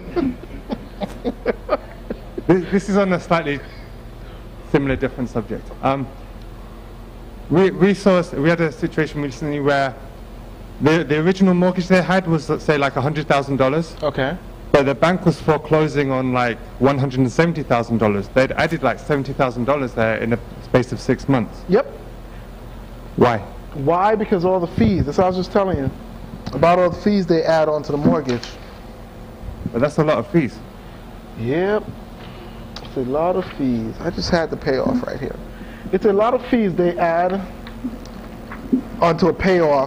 Speaker 5: This, this is on a slightly similar, different subject. Um, we, we saw, we had a situation recently where the, the original mortgage they had was, let's say, like one hundred thousand dollars.
Speaker 3: Okay.
Speaker 5: But the bank was foreclosing on like one hundred seventy thousand dollars. They'd added like seventy thousand dollars there in a space of six months.
Speaker 3: Yep.
Speaker 5: Why?
Speaker 3: Why? Because all the fees. That's what I was just telling you. About all the fees they add onto the mortgage.
Speaker 5: But that's a lot of fees.
Speaker 3: Yep. It's a lot of fees. I just had the payoff right here. It's a lot of fees they add onto a payoff.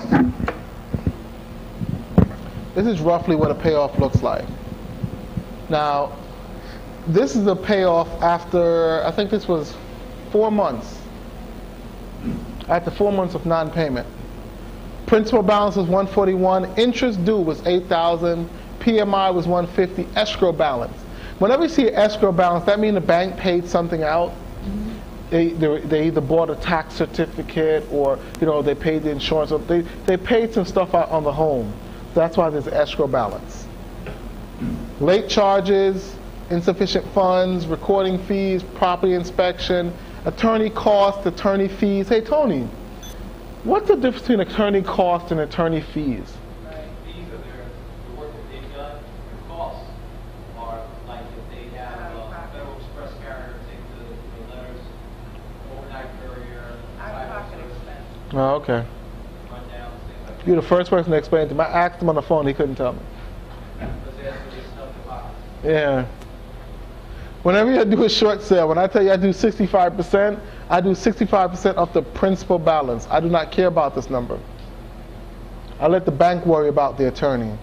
Speaker 3: This is roughly what a payoff looks like. Now, this is a payoff after, I think this was four months. After four months of non-payment. Principal balance was one forty-one, interest due was eight thousand, P M I was one fifty, escrow balance. Whenever you see an escrow balance, that means the bank paid something out. They, they, they either bought a tax certificate or, you know, they paid the insurance. Or they, they paid some stuff out on the home. That's why there's an escrow balance. Late charges, insufficient funds, recording fees, property inspection, attorney costs, attorney fees. Hey, Tony, what's the difference between attorney costs and attorney fees?
Speaker 10: Fees are their, the work that they've done. The costs are like if they have a Federal Express carrier take the, the letters, overnight courier,
Speaker 2: Out-of-pocket expense.
Speaker 3: Oh, okay.
Speaker 10: run down, things like that.
Speaker 3: You're the first person to explain it to me. I asked him on the phone, he couldn't tell me.
Speaker 10: Because they have to stuff the pockets.
Speaker 3: Yeah. Whenever you do a short sale, when I tell you I do sixty-five percent, I do sixty-five percent of the principal balance. I do not care about this number. I let the bank worry about the attorney.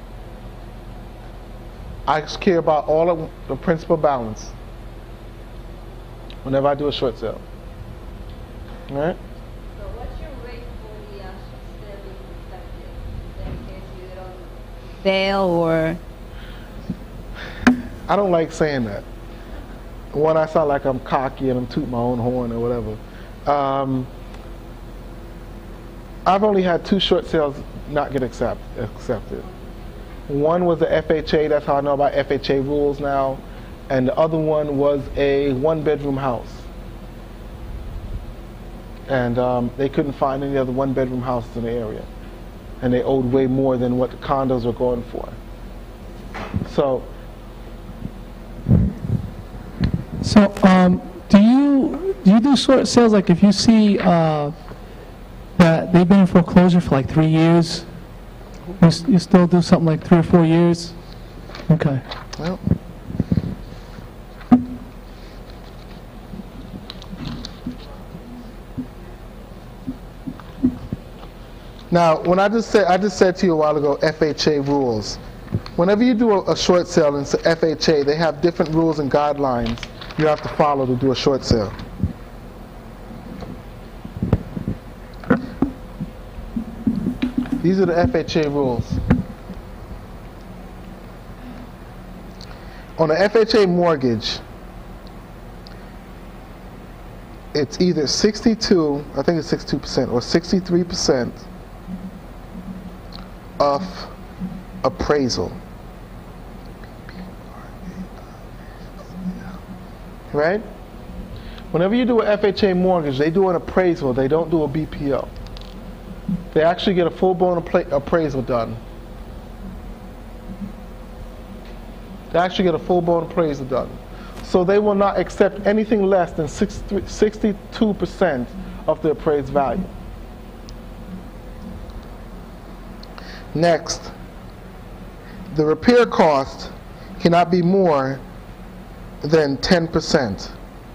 Speaker 3: I just care about all of the principal balance whenever I do a short sale. All right?
Speaker 9: So what's your rate for the uh, short sale being accepted? In case you don't fail or...
Speaker 3: I don't like saying that. One, I sound like I'm cocky and I'm tooting my own horn or whatever. Um, I've only had two short sales not get accept, accepted. One was the F H A, that's how I know about F H A rules now, and the other one was a one-bedroom house. And um, they couldn't find any other one-bedroom houses in the area. And they owed way more than what the condos were going for. So,
Speaker 4: So, um, do you do you do short sales? Like, if you see uh, that they've been in foreclosure for like three years, you, s- you still do something like three or four years? Okay.
Speaker 3: well, Now, when I just said, I just said to you a while ago, F H A rules. Whenever you do a, a short sale in F H A, they have different rules and guidelines you have to follow to do a short sale. These are the F H A rules. On an F H A mortgage, it's either sixty-two, I think it's sixty-two percent, or sixty-three percent of appraisal. Right? Whenever you do an F H A mortgage, they do an appraisal, they don't do a B P O. They actually get a full-blown appra- appraisal done. They actually get a full-blown appraisal done. So they will not accept anything less than sixty-two percent of the appraised value. Next, the repair cost cannot be more than ten percent.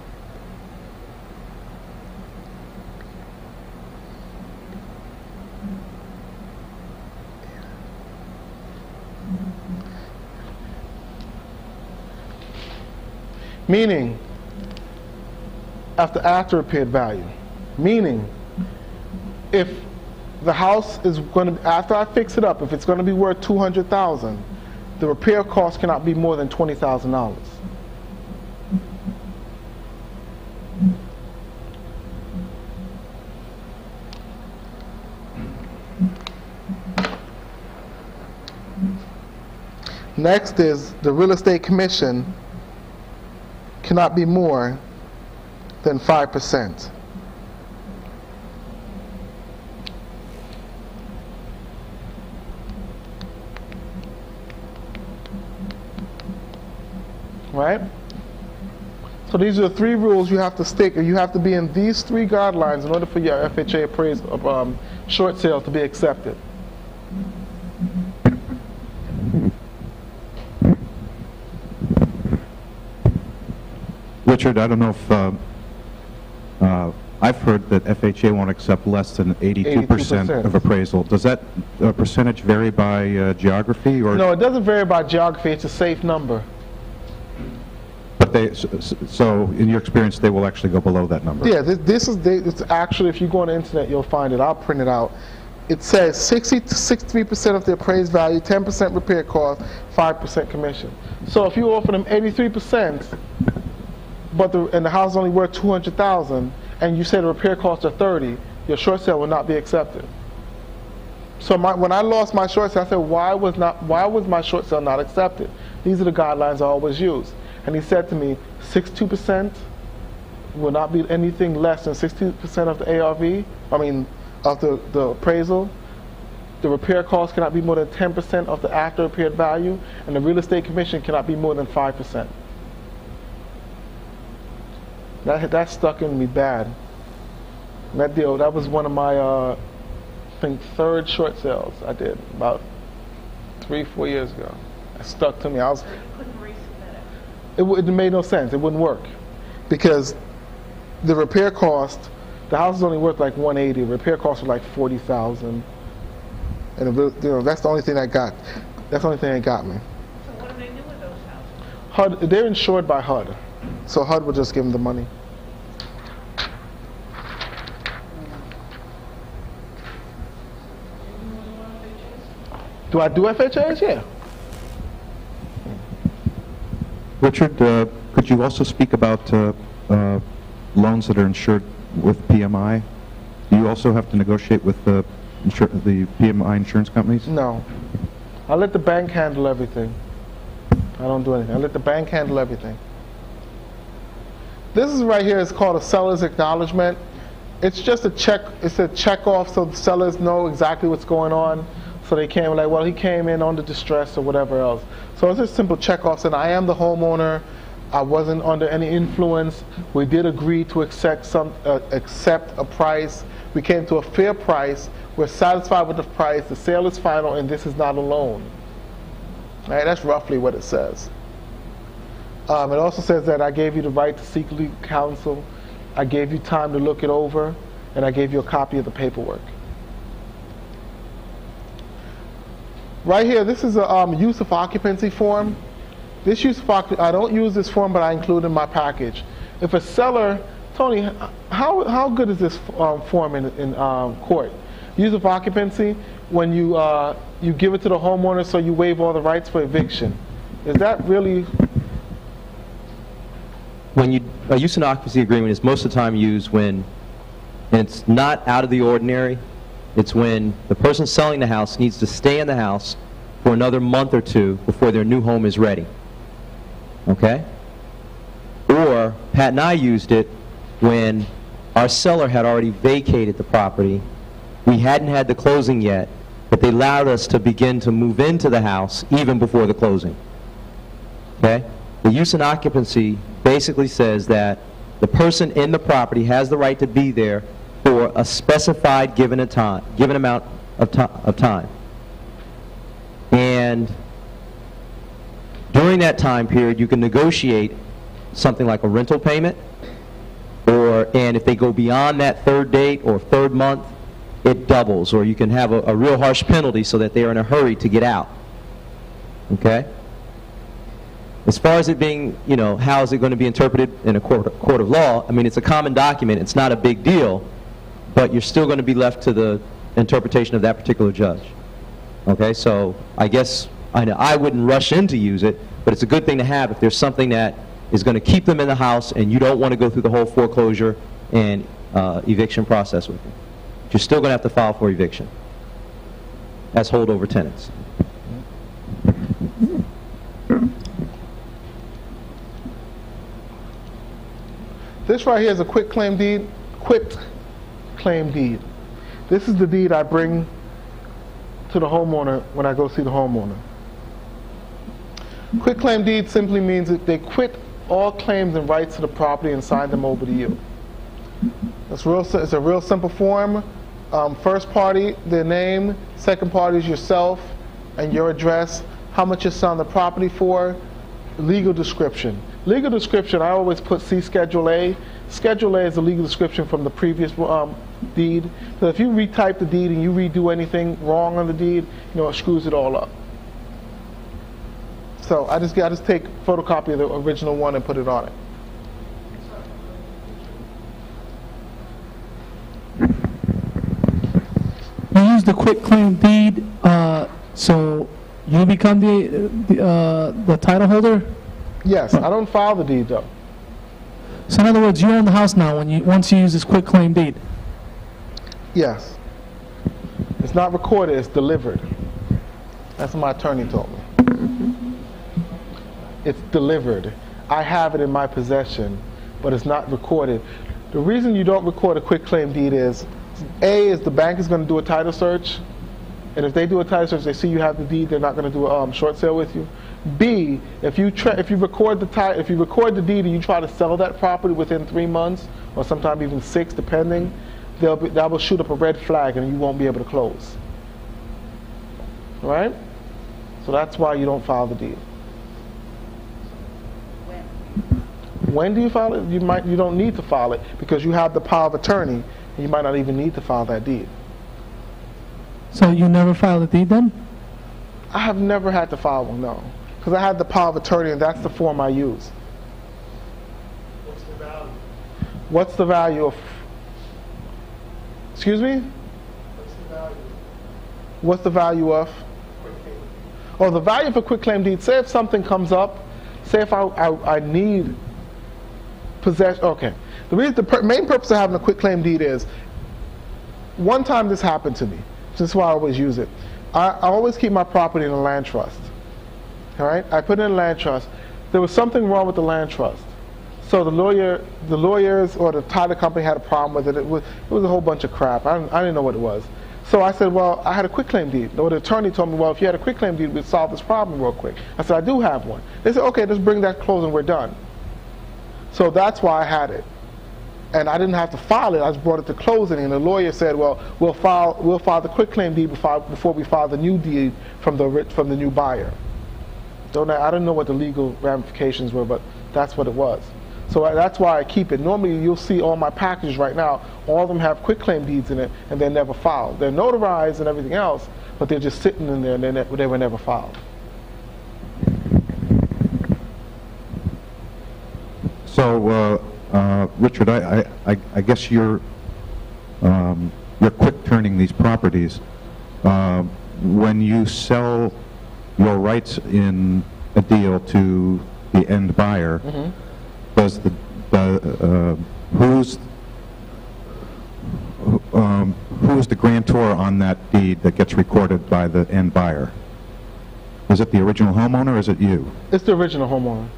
Speaker 3: Meaning, after after repaired value. Meaning, if the house is going to, after I fix it up, if it's going to be worth two hundred thousand dollars, the repair cost cannot be more than twenty thousand dollars. Next is the real estate commission cannot be more than five percent. Right? So these are the three rules you have to stick, or you have to be in these three guidelines in order for your F H A appraisal, um, short sale to be accepted.
Speaker 11: Richard, I don't know if uh, uh, I've heard that F H A won't accept less than eighty-two percent of appraisal. Does that uh, percentage vary by uh, geography, or
Speaker 3: no? It doesn't vary by geography. It's a safe number.
Speaker 11: But they, so, so in your experience, they will actually go below that number.
Speaker 3: Yeah, this, this is they, it's actually, if you go on the internet, you'll find it. I'll print it out. It says sixty to sixty-three percent of the appraised value, ten percent repair cost, five percent commission. So if you offer them eighty-three percent, but the, and the house is only worth two hundred thousand dollars, and you say the repair costs are thirty, your short sale will not be accepted. So my, when I lost my short sale, I said, why was not why was my short sale not accepted? These are the guidelines I always use. And he said to me, sixty-two percent will not be anything less than sixty percent of the A R V, I mean, of the, the appraisal. The repair cost cannot be more than ten percent of the after repaired value, and the real estate commission cannot be more than five percent. That, that stuck in me bad. And that deal, that was one of my, uh, I think, third short sales I did about three, four years ago. It stuck to me. I was, it, it made no sense. It wouldn't work. Because the repair cost, the house is only worth like one eighty. The repair cost was like forty thousand. And it, you know, that's the only thing that got, that's the only thing that got me.
Speaker 2: So what do they do with those houses?
Speaker 3: H U D, they're insured by H U D. So H U D will just give them the money. Do I do F H As? Yeah.
Speaker 11: Richard, uh, could you also speak about uh, uh, loans that are insured with P M I? Do you also have to negotiate with the, insur the P M I insurance companies?
Speaker 3: No. I let the bank handle everything. I don't do anything. I let the bank handle everything. This is right here is called a seller's acknowledgement. It's just a check, it's a check off so the sellers know exactly what's going on. So they can't be like, well, he came in under distress or whatever else. So it's just simple check off saying, I am the homeowner. I wasn't under any influence. We did agree to accept some, uh, accept a price. We came to a fair price. We're satisfied with the price. The sale is final, and this is not a loan. All right, that's roughly what it says. Um, it also says that I gave you the right to seek legal counsel. I gave you time to look it over, and I gave you a copy of the paperwork. Right here, this is a um, use of occupancy form. This use of occup- I don't use this form, but I include it in my package. If a seller, Tony, how how good is this um, form in, in um, court? Use of occupancy, when you uh, you give it to the homeowner, so you waive all the rights for eviction. Is that really?
Speaker 8: When you a use and occupancy agreement is most of the time used when it's not out of the ordinary. It's when the person selling the house needs to stay in the house for another month or two before their new home is ready. Okay? Or Pat and I used it when our seller had already vacated the property. We hadn't had the closing yet, but they allowed us to begin to move into the house even before the closing. Okay? The use and occupancy basically says that the person in the property has the right to be there for a specified given a time, given amount of, to of time. And during that time period, you can negotiate something like a rental payment, or, and if they go beyond that third date or third month, it doubles, or you can have a, a real harsh penalty so that they are in a hurry to get out. Okay? As far as it being, you know, how is it going to be interpreted in a court, court of law, I mean, it's a common document. It's not a big deal, but you're still going to be left to the interpretation of that particular judge. Okay, so I guess I, know, I wouldn't rush in to use it, but it's a good thing to have if there's something that is going to keep them in the house and you don't want to go through the whole foreclosure and uh, eviction process with them. You're still going to have to file for eviction as holdover tenants.
Speaker 3: This right here is a quit claim deed. Quit claim deed. This is the deed I bring to the homeowner when I go see the homeowner. Quit claim deed simply means that they quit all claims and rights to the property and sign them over to you. It's, real, it's a real simple form. Um, first party, their name. Second party is yourself and your address. How much you're selling the property for. Legal description. Legal description, I always put see Schedule A. Schedule A is the legal description from the previous um, deed. So if you retype the deed and you redo anything wrong on the deed, you know, it screws it all up. So I just, I just take a photocopy of the original one and put it on it.
Speaker 4: You use the quit claim deed, uh, so you become the the, uh, the title holder?
Speaker 3: Yes, I don't file the deed though.
Speaker 4: So in other words, you own the house now when you once you use this quit claim deed?
Speaker 3: Yes. It's not recorded, it's delivered. That's what my attorney told me. It's delivered. I have it in my possession, but it's not recorded. The reason you don't record a quit claim deed is, A, is the bank is going to do a title search, and if they do a title search, they see you have the deed, they're not going to do a um, short sale with you. B, if you tra if you record the title, if you record the deed and you try to sell that property within three months or sometimes even six, depending, they'll be, that will shoot up a red flag and you won't be able to close. All right? So that's why you don't file the deed. When do you file it? You might you don't need to file it because you have the power of attorney, and you might not even need to file that deed.
Speaker 4: So you never filed a deed then?
Speaker 3: I have never had to file one, no. Because I have the power of attorney and that's the form I use.
Speaker 12: What's the value?
Speaker 3: What's the value of... Excuse me?
Speaker 12: What's the value?
Speaker 3: What's the value of? Oh, the value of a quit claim deed. Say if something comes up, say if I, I, I need possession. Okay. The, reason, the per main purpose of having a quit claim deed is, one time this happened to me. This is why I always use it. I, I always keep my property in a land trust. All right? I put it in a land trust. There was something wrong with the land trust. So the lawyer, the lawyers or the title company had a problem with it. It was, it was a whole bunch of crap. I didn't, I didn't know what it was. So I said, well, I had a quitclaim deed. The attorney told me, well, if you had a quitclaim deed, we'd solve this problem real quick. I said, I do have one. They said, okay, just bring that close and we're done. So that's why I had it. And I didn't have to file it. I just brought it to closing, and the lawyer said, well, we'll file, we'll file the quitclaim deed before, before we file the new deed from the, from the new buyer. Don't I, I don't know what the legal ramifications were, but that's what it was. So I, that's why I keep it. Normally, you'll see all my packages right now, all of them have quitclaim deeds in it, and they're never filed. They're notarized and everything else, but they're just sitting in there and they, ne they were never filed.
Speaker 11: So, uh, uh, Richard, I, I, I, I guess you're um, you're quick turning these properties. Uh, when you sell your rights in a deal to the end buyer,
Speaker 3: Mm-hmm.
Speaker 11: does the, the uh, who's um, who's the grantor on that deed that gets recorded by the end buyer? Is it the original homeowner or is it you?
Speaker 3: It's the original homeowner.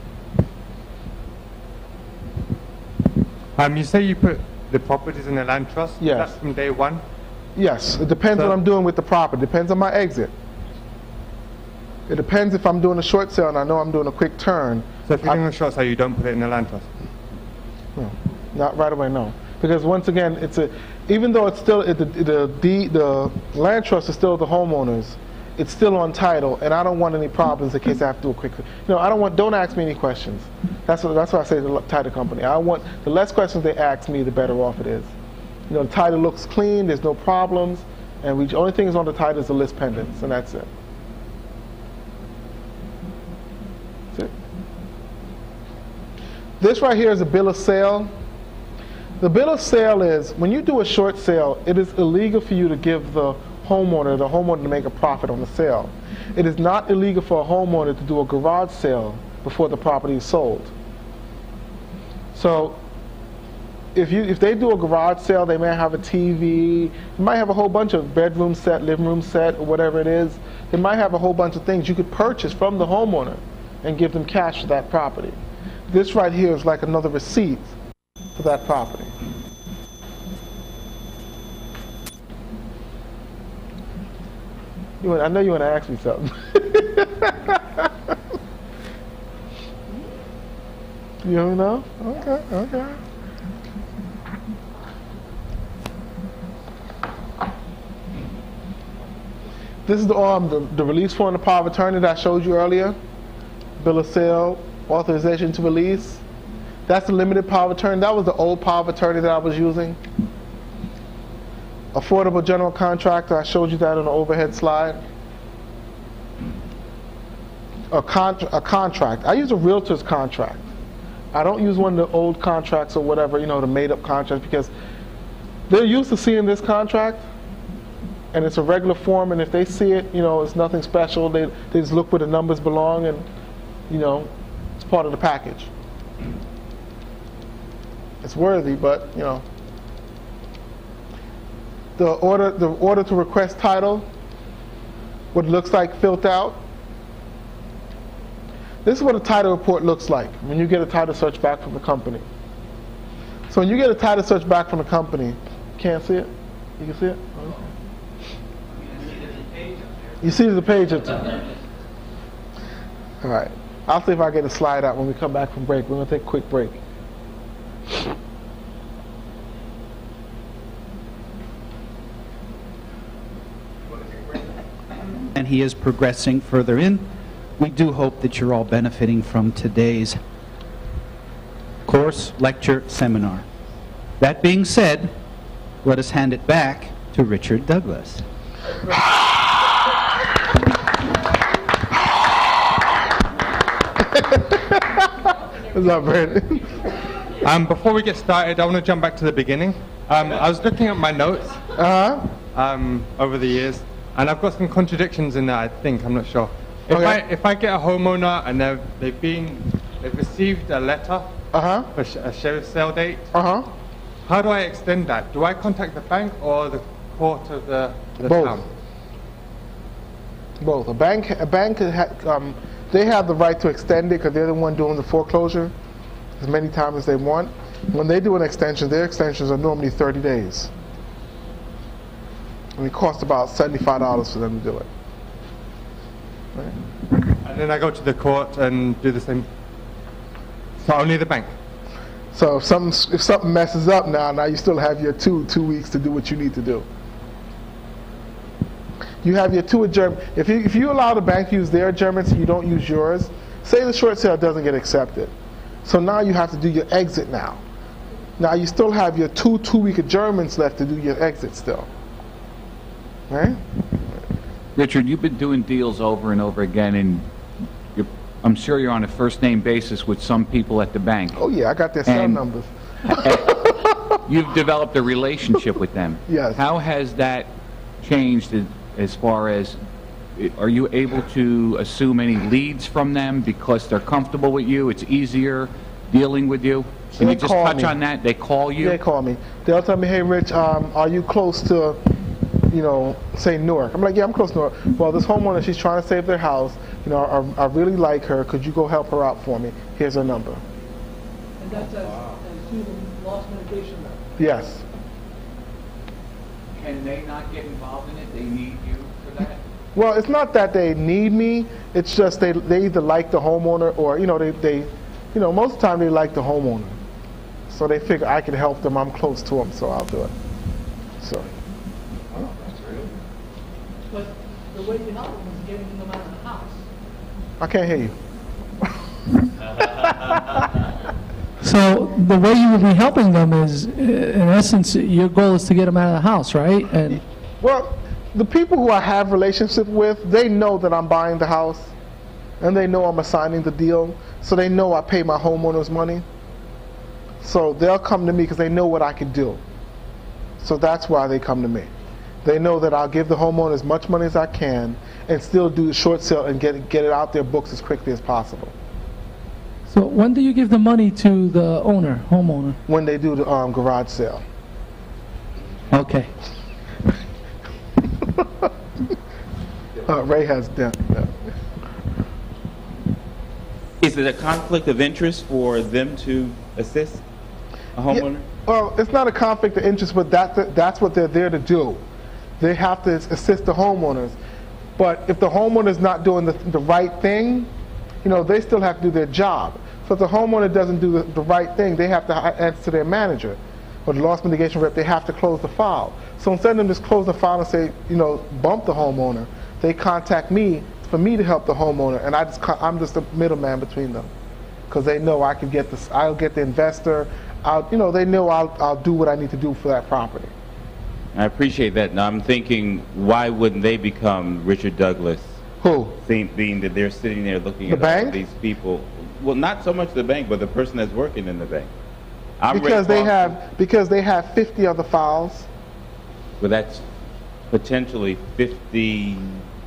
Speaker 5: Um, you say you put the properties in the land trust?
Speaker 3: Yes.
Speaker 5: That's from day one?
Speaker 3: Yes, it depends
Speaker 5: So-
Speaker 3: what I'm doing with the property. Depends on my exit. It depends if I'm doing a short sale and I know I'm doing a quick turn.
Speaker 5: So if you're
Speaker 3: I-
Speaker 5: doing a short sale, you don't put it in the land trust?
Speaker 3: No, not right away, no. Because once again, it's a, even though it's still, it, the, the, the, the land trust is still the homeowners, it's still on title, and I don't want any problems in case I have to do a quick, you know, I don't want, don't ask me any questions. That's what, that's what I say to the title company. I want, the less questions they ask me, the better off it is. You know, the title looks clean, there's no problems, and we, the only thing is on the title is the list pendants, and that's it. That's it. This right here is a bill of sale. The bill of sale is, when you do a short sale, it is illegal for you to give the homeowner, the homeowner to make a profit on the sale. It is not illegal for a homeowner to do a garage sale before the property is sold. So, if you if they do a garage sale, they may have a T V, they might have a whole bunch of bedroom set, living room set, or whatever it is. They might have a whole bunch of things you could purchase from the homeowner and give them cash for that property. This right here is like another receipt for that property. You want, I know you want to ask me something. You don't know? Okay, okay. This is the, um, the, the release form, the power of attorney that I showed you earlier. Bill of sale, authorization to release. That's the limited power of attorney. That was the old power of attorney that I was using. Affordable general contractor, I showed you that on the overhead slide. A, con a contract. I use a realtor's contract. I don't use one of the old contracts or whatever, you know, the made up contracts, because they're used to seeing this contract and it's a regular form, and if they see it, you know, it's nothing special. They, they just look where the numbers belong, and, you know, it's part of the package. It's worthy, but, you know. The order, the order to request title, what it looks like filled out. This is what a title report looks like when you get a title search back from the company. So when you get a title search back from the company, can't see it? You can see it? Okay. You see the page up there. All right. I'll see if I get a slide out when we come back from break. We're going to take a quick break.
Speaker 1: And he is progressing further in. We do hope that you're all benefiting from today's course, lecture, seminar. That being said, let us hand it back to Richard Douglas.
Speaker 3: What's up, Brandon?
Speaker 5: Um, before we get started, I want to jump back to the beginning. Um, I was looking at my notes
Speaker 3: uh-huh.
Speaker 5: um, over the years, and I've got some contradictions in there, I think. I'm not sure. If,
Speaker 3: Okay.
Speaker 5: I, if I get a homeowner and they've, they've, been, they've received a letter
Speaker 3: Uh-huh.
Speaker 5: for sh a sheriff's sale date,
Speaker 3: Uh-huh.
Speaker 5: how do I extend that? Do I contact the bank or the court of the, the
Speaker 3: Both.
Speaker 5: town?
Speaker 3: Both. A bank, a bank, ha um, they have the right to extend it because they're the one doing the foreclosure as many times as they want. When they do an extension, their extensions are normally thirty days. And it costs about seventy-five dollars for them to do it. Right.
Speaker 5: And then I go to the court and do the same. So only the bank?
Speaker 3: So if something, if something messes up now, now you still have your two, two weeks to do what you need to do. You have your two adjournments. If you, if you allow the bank to use their adjournments and you don't use yours, say the short sale doesn't get accepted. So now you have to do your exit now. Now you still have your two two-week adjournments left to do your exit still. Right?
Speaker 6: Richard, you've been doing deals over and over again, and you're, I'm sure you're on a first-name basis with some people at the bank.
Speaker 3: Oh yeah, I got their cell
Speaker 6: And-
Speaker 3: numbers.
Speaker 6: You've developed a relationship with them.
Speaker 3: Yes.
Speaker 6: How has that changed as- as far as, are you able to assume any leads from them because they're comfortable with you? It's easier dealing with you? Can
Speaker 3: They
Speaker 6: you just
Speaker 3: call
Speaker 6: touch
Speaker 3: me.
Speaker 6: on that? They call you?
Speaker 3: They call me. They'll tell me, hey, Rich, um, are you close to, you know, say Newark? I'm like, yeah, I'm close to Newark. Well, this homeowner, she's trying to save their house. You know, I, I really like her. Could you go help her out for me? Here's her number.
Speaker 12: And that's as, as to the loss mitigation then?
Speaker 3: Yes.
Speaker 6: Can they not get involved in it? They need you for that?
Speaker 3: Well, it's not that they need me. It's just they, they either like the homeowner or, you know, they, they, you know, most of the time they like the homeowner. So they figure I can help them. I'm close to them, so I'll do it. So.
Speaker 12: But the way you help them is getting them out of the house.
Speaker 3: I can't hear you.
Speaker 4: So the way you would be helping them is, uh, in essence, your goal is to get them out of the house, right? And
Speaker 3: Well, the people who I have relationship with, they know that I'm buying the house, and they know I'm assigning the deal, so they know I pay my homeowners money. So they'll come to me because they know what I can do. So that's why they come to me. They know that I'll give the homeowner as much money as I can and still do the short sale and get it, get it out their books as quickly as possible.
Speaker 4: so when do you give the money to the owner, homeowner?
Speaker 3: When they do the um, garage sale.
Speaker 4: Okay.
Speaker 3: Uh, Ray has done that.
Speaker 7: Is it a conflict of interest for them to assist a homeowner?
Speaker 3: Yeah, well, it's not a conflict of interest, but that, that's what they're there to do. They have to assist the homeowners. But if the homeowner's not doing the, the right thing, you know, they still have to do their job. So if the homeowner doesn't do the, the right thing, they have to answer to their manager or the loss mitigation rep. They have to close the file. So instead of them just close the file and say, you know, bump the homeowner, they contact me for me to help the homeowner, and I just co- I'm just a middleman between them, because they know I can get this. I'll get the investor. I'll, you know, they know I'll I'll do what I need to do for that property.
Speaker 7: I appreciate that. Now I'm thinking, why wouldn't they become Richard Douglas?
Speaker 3: Who?
Speaker 7: Seeing, being that they're sitting there looking
Speaker 3: The
Speaker 7: at all
Speaker 3: bank?
Speaker 7: of these people. Well, not so much the bank, but the person that's working in the bank. I'm
Speaker 3: Because
Speaker 7: Ray
Speaker 3: they
Speaker 7: Carlson,
Speaker 3: have because they have fifty other files.
Speaker 7: But that's potentially fifty.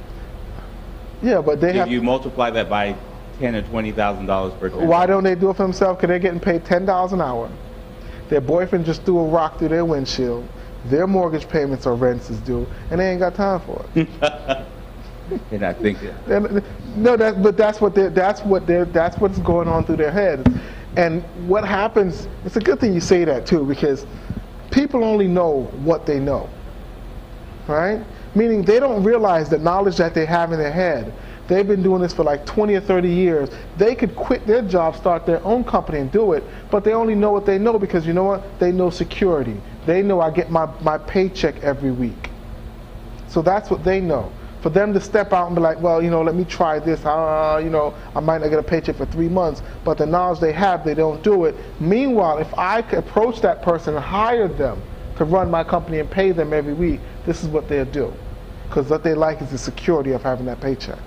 Speaker 3: Yeah, but they
Speaker 7: If
Speaker 3: have.
Speaker 7: you multiply that by ten or twenty thousand dollars per transaction.
Speaker 3: Why don't they do it for themselves? Because they're getting paid ten dollars an hour. Their boyfriend just threw a rock through their windshield. Their mortgage payments or rents is due, and they ain't got time for it.
Speaker 7: And I think that.
Speaker 3: And, no, that, but that's what they're, that's what they're, that's what's going on through their heads. And what happens? It's a good thing you say that too, because people only know what they know, right? Meaning they don't realize the knowledge that they have in their head. They've been doing this for like twenty or thirty years. They could quit their job, start their own company and do it, but they only know what they know because you know what? They know security. They know I get my, my paycheck every week. So that's what they know. For them to step out and be like, well, you know, let me try this. Uh, you know, I might not get a paycheck for three months, but the knowledge they have, they don't do it. Meanwhile, if I could approach that person and hire them to run my company and pay them every week, this is what they'll do. Because what they like is the security of having that paycheck.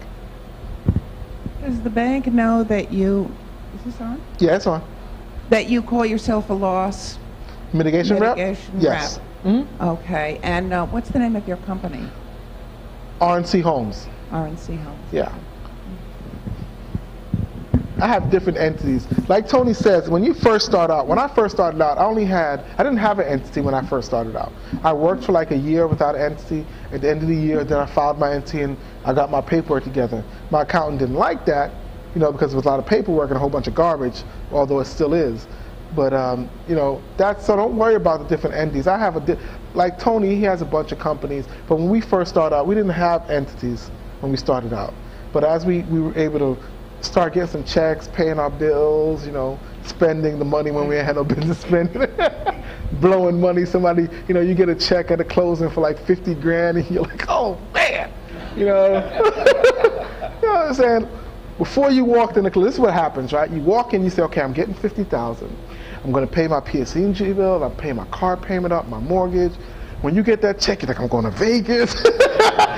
Speaker 13: Does the bank know that you, is this on?
Speaker 3: Yeah, it's on.
Speaker 13: That you call yourself a loss
Speaker 3: Mitigation,
Speaker 13: mitigation
Speaker 3: rep? Yes.
Speaker 13: rep? Okay, and uh, what's the name of your company?
Speaker 3: R and C Homes.
Speaker 13: R and C Homes.
Speaker 3: Yeah. I have different entities. Like Tony says, when you first start out, when I first started out, I only had, I didn't have an entity when I first started out. I worked for like a year without an entity. At the end of the year, then I filed my entity and I got my paperwork together. My accountant didn't like that, you know, because it was a lot of paperwork and a whole bunch of garbage, although it still is. But, um, you know, that's, so don't worry about the different entities. I have a, di like Tony, he has a bunch of companies, but when we first started out, we didn't have entities when we started out. But as we, we were able to start getting some checks, paying our bills, you know, spending the money when we had no business spending, blowing money, somebody, you know, you get a check at a closing for like fifty grand and you're like, oh man, you know. You know what I'm saying? Before you walked in the club, this is what happens, right? You walk in, you say, okay, I'm getting fifty thousand. I'm going to pay my P S E G bill, I'm paying my car payment up, my mortgage. When you get that check, you're like, I'm going to Vegas.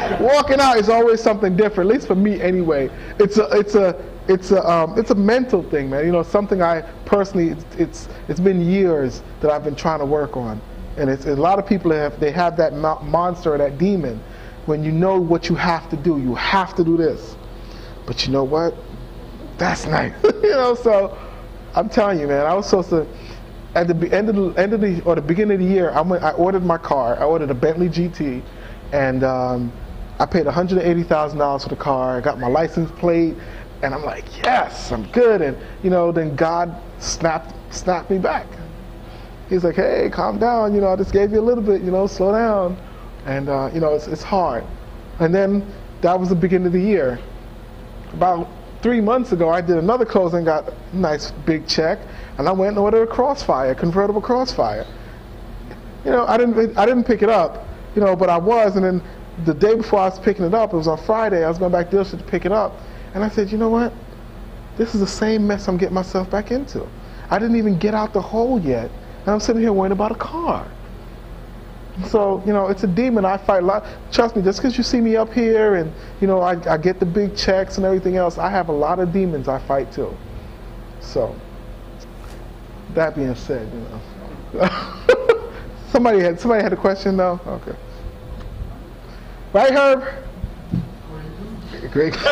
Speaker 3: Walking out is always something different, at least for me anyway. It's a, it's a, it's a, um, it's a mental thing, man. You know, something I personally, it's, it's, it's been years that I've been trying to work on, and it's a lot of people have, they have that mo monster, or that demon. When you know what you have to do, you have to do this. But you know what? That's nice, you know. So I'm telling you, man. I was supposed to. At the end of the end of the or the beginning of the year, I went. I ordered my car. I ordered a Bentley G T, and um, I paid one hundred eighty thousand dollars for the car. I got my license plate, and I'm like, yes, I'm good. And you know, then God snapped snapped me back. He's like, hey, calm down. You know, I just gave you a little bit. You know, slow down. And uh, you know, it's it's hard. And then that was the beginning of the year. About three months ago, I did another closing, got a nice big check. And I went and ordered a Crossfire, a convertible Crossfire. You know, I didn't, I didn't pick it up, you know, but I was. And then the day before I was picking it up, it was on Friday. I was going back to the dealership to pick it up, and I said, you know what? This is the same mess I'm getting myself back into. I didn't even get out the hole yet, and I'm sitting here worrying about a car. So, you know, it's a demon I fight a lot. Trust me, just because you see me up here and, you know, I, I get the big checks and everything else, I have a lot of demons I fight too. So. That being said, you know, somebody had somebody had a question though. Okay, right, Herb? Great.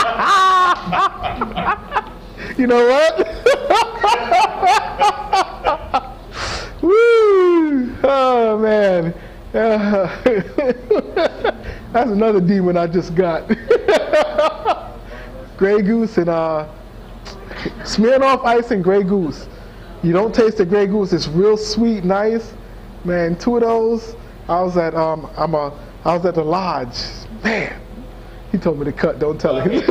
Speaker 3: You know what? Woo! Oh man, uh, that's another demon I just got. Grey Goose and uh, Smirnoff Ice and Grey Goose. You don't taste the Grey Goose. It's real sweet, nice. Man, two of those. I was at um, I'm a, I was at the lodge. Man, he told me to cut. Don't tell him.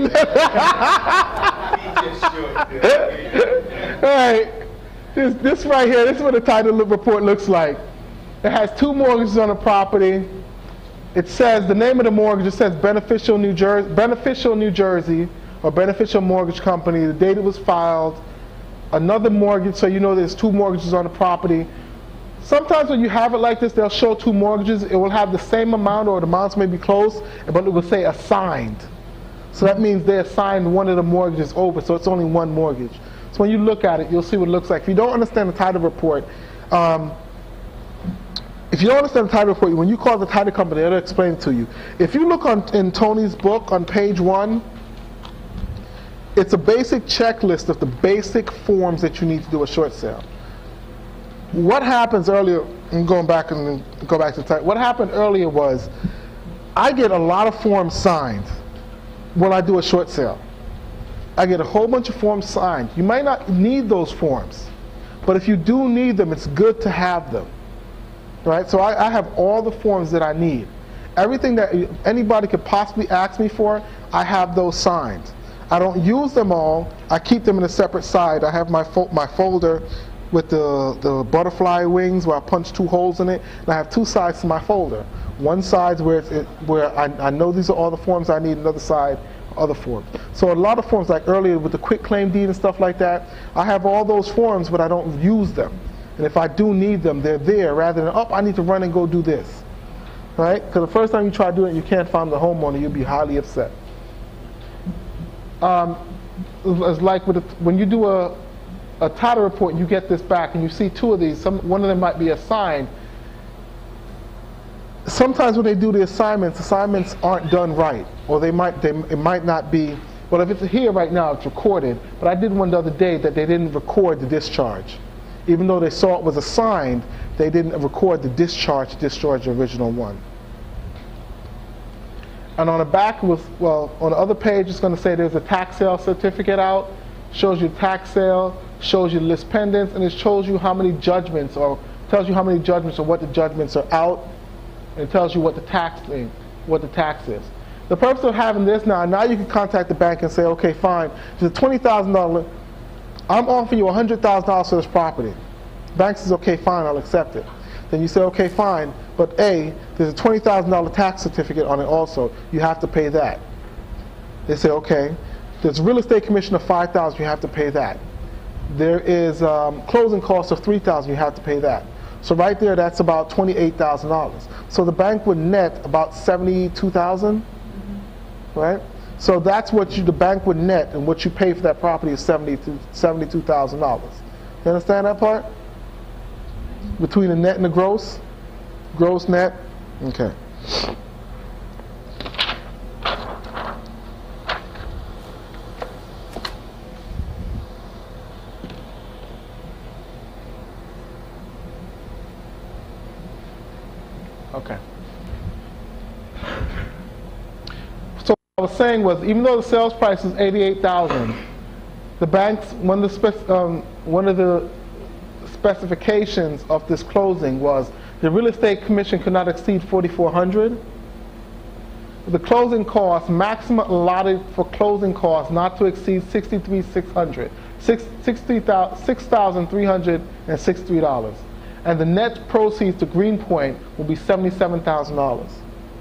Speaker 3: All right, this this right here. This is what the title report looks like. It has two mortgages on the property. It says the name of the mortgage. It says Beneficial New Jersey, Beneficial New Jersey, or Beneficial Mortgage Company. The date it was filed. Another mortgage, so you know there's two mortgages on the property. Sometimes when you have it like this, they'll show two mortgages. It will have the same amount, or the amounts may be close, but it will say assigned. So that means they assigned one of the mortgages over, so it's only one mortgage. So when you look at it, you'll see what it looks like. If you don't understand the title report, um, if you don't understand the title report, when you call the title company, they'll explain it to you. If you look on, in Tony's book on page one, it's a basic checklist of the basic forms that you need to do a short sale. What happens earlier, I'm going back and go back to the title. What happened earlier was, I get a lot of forms signed when I do a short sale. I get a whole bunch of forms signed. You might not need those forms, but if you do need them, it's good to have them. Right? So I, I have all the forms that I need. Everything that anybody could possibly ask me for, I have those signed. I don't use them all. I keep them in a separate side. I have my fo my folder with the, the butterfly wings where I punch two holes in it, and I have two sides to my folder. One side where, it's, it, where I, I know these are all the forms I need, another side, other forms. So a lot of forms, like earlier with the quick claim deed and stuff like that, I have all those forms, but I don't use them. And if I do need them, they're there, rather than, oh, I need to run and go do this. Right? Because the first time you try to do it and you can't find the homeowner, you'll be highly upset. Um, it's like with a, when you do a, a title report and you get this back and you see two of these, some, one of them might be assigned. Sometimes when they do the assignments, assignments aren't done right, or they might, they, it might not be, well, if it's here right now, it's recorded, but I did one the other day that they didn't record the discharge. Even though they saw it was assigned, they didn't record the discharge to discharge the original one. And on the back, was, well, on the other page, it's going to say there's a tax sale certificate out, shows you tax sale, shows you list pendants, and it shows you how many judgments, or tells you how many judgments or what the judgments are out, and it tells you what the tax thing, what the tax is. The purpose of having this now, now you can contact the bank and say, okay, fine, it's a twenty thousand dollars, I'm offering you one hundred thousand dollars for this property. The bank says, okay, fine, I'll accept it. Then you say, okay, fine, but A, there's a twenty thousand dollar tax certificate on it also. You have to pay that. They say, okay. There's a real estate commission of five thousand dollars, you have to pay that. There is um, closing costs of three thousand dollars, you have to pay that. So right there, that's about twenty-eight thousand dollars. So the bank would net about seventy-two thousand dollars, right? So that's what you, the bank would net, and what you pay for that property is seventy-two thousand dollars. You understand that part? Between the net and the gross? Gross net? Okay. Okay. So what I was saying was, even though the sales price is eighty-eight thousand dollars, the banks, one of the, spec, um, one of the specifications of this closing was the real estate commission could not exceed forty-four hundred dollars. The closing cost, maximum allotted for closing costs, not to exceed sixty-three thousand six hundred dollars, six thousand three hundred sixty-three dollars. And the net proceeds to Greenpoint will be seventy-seven thousand dollars.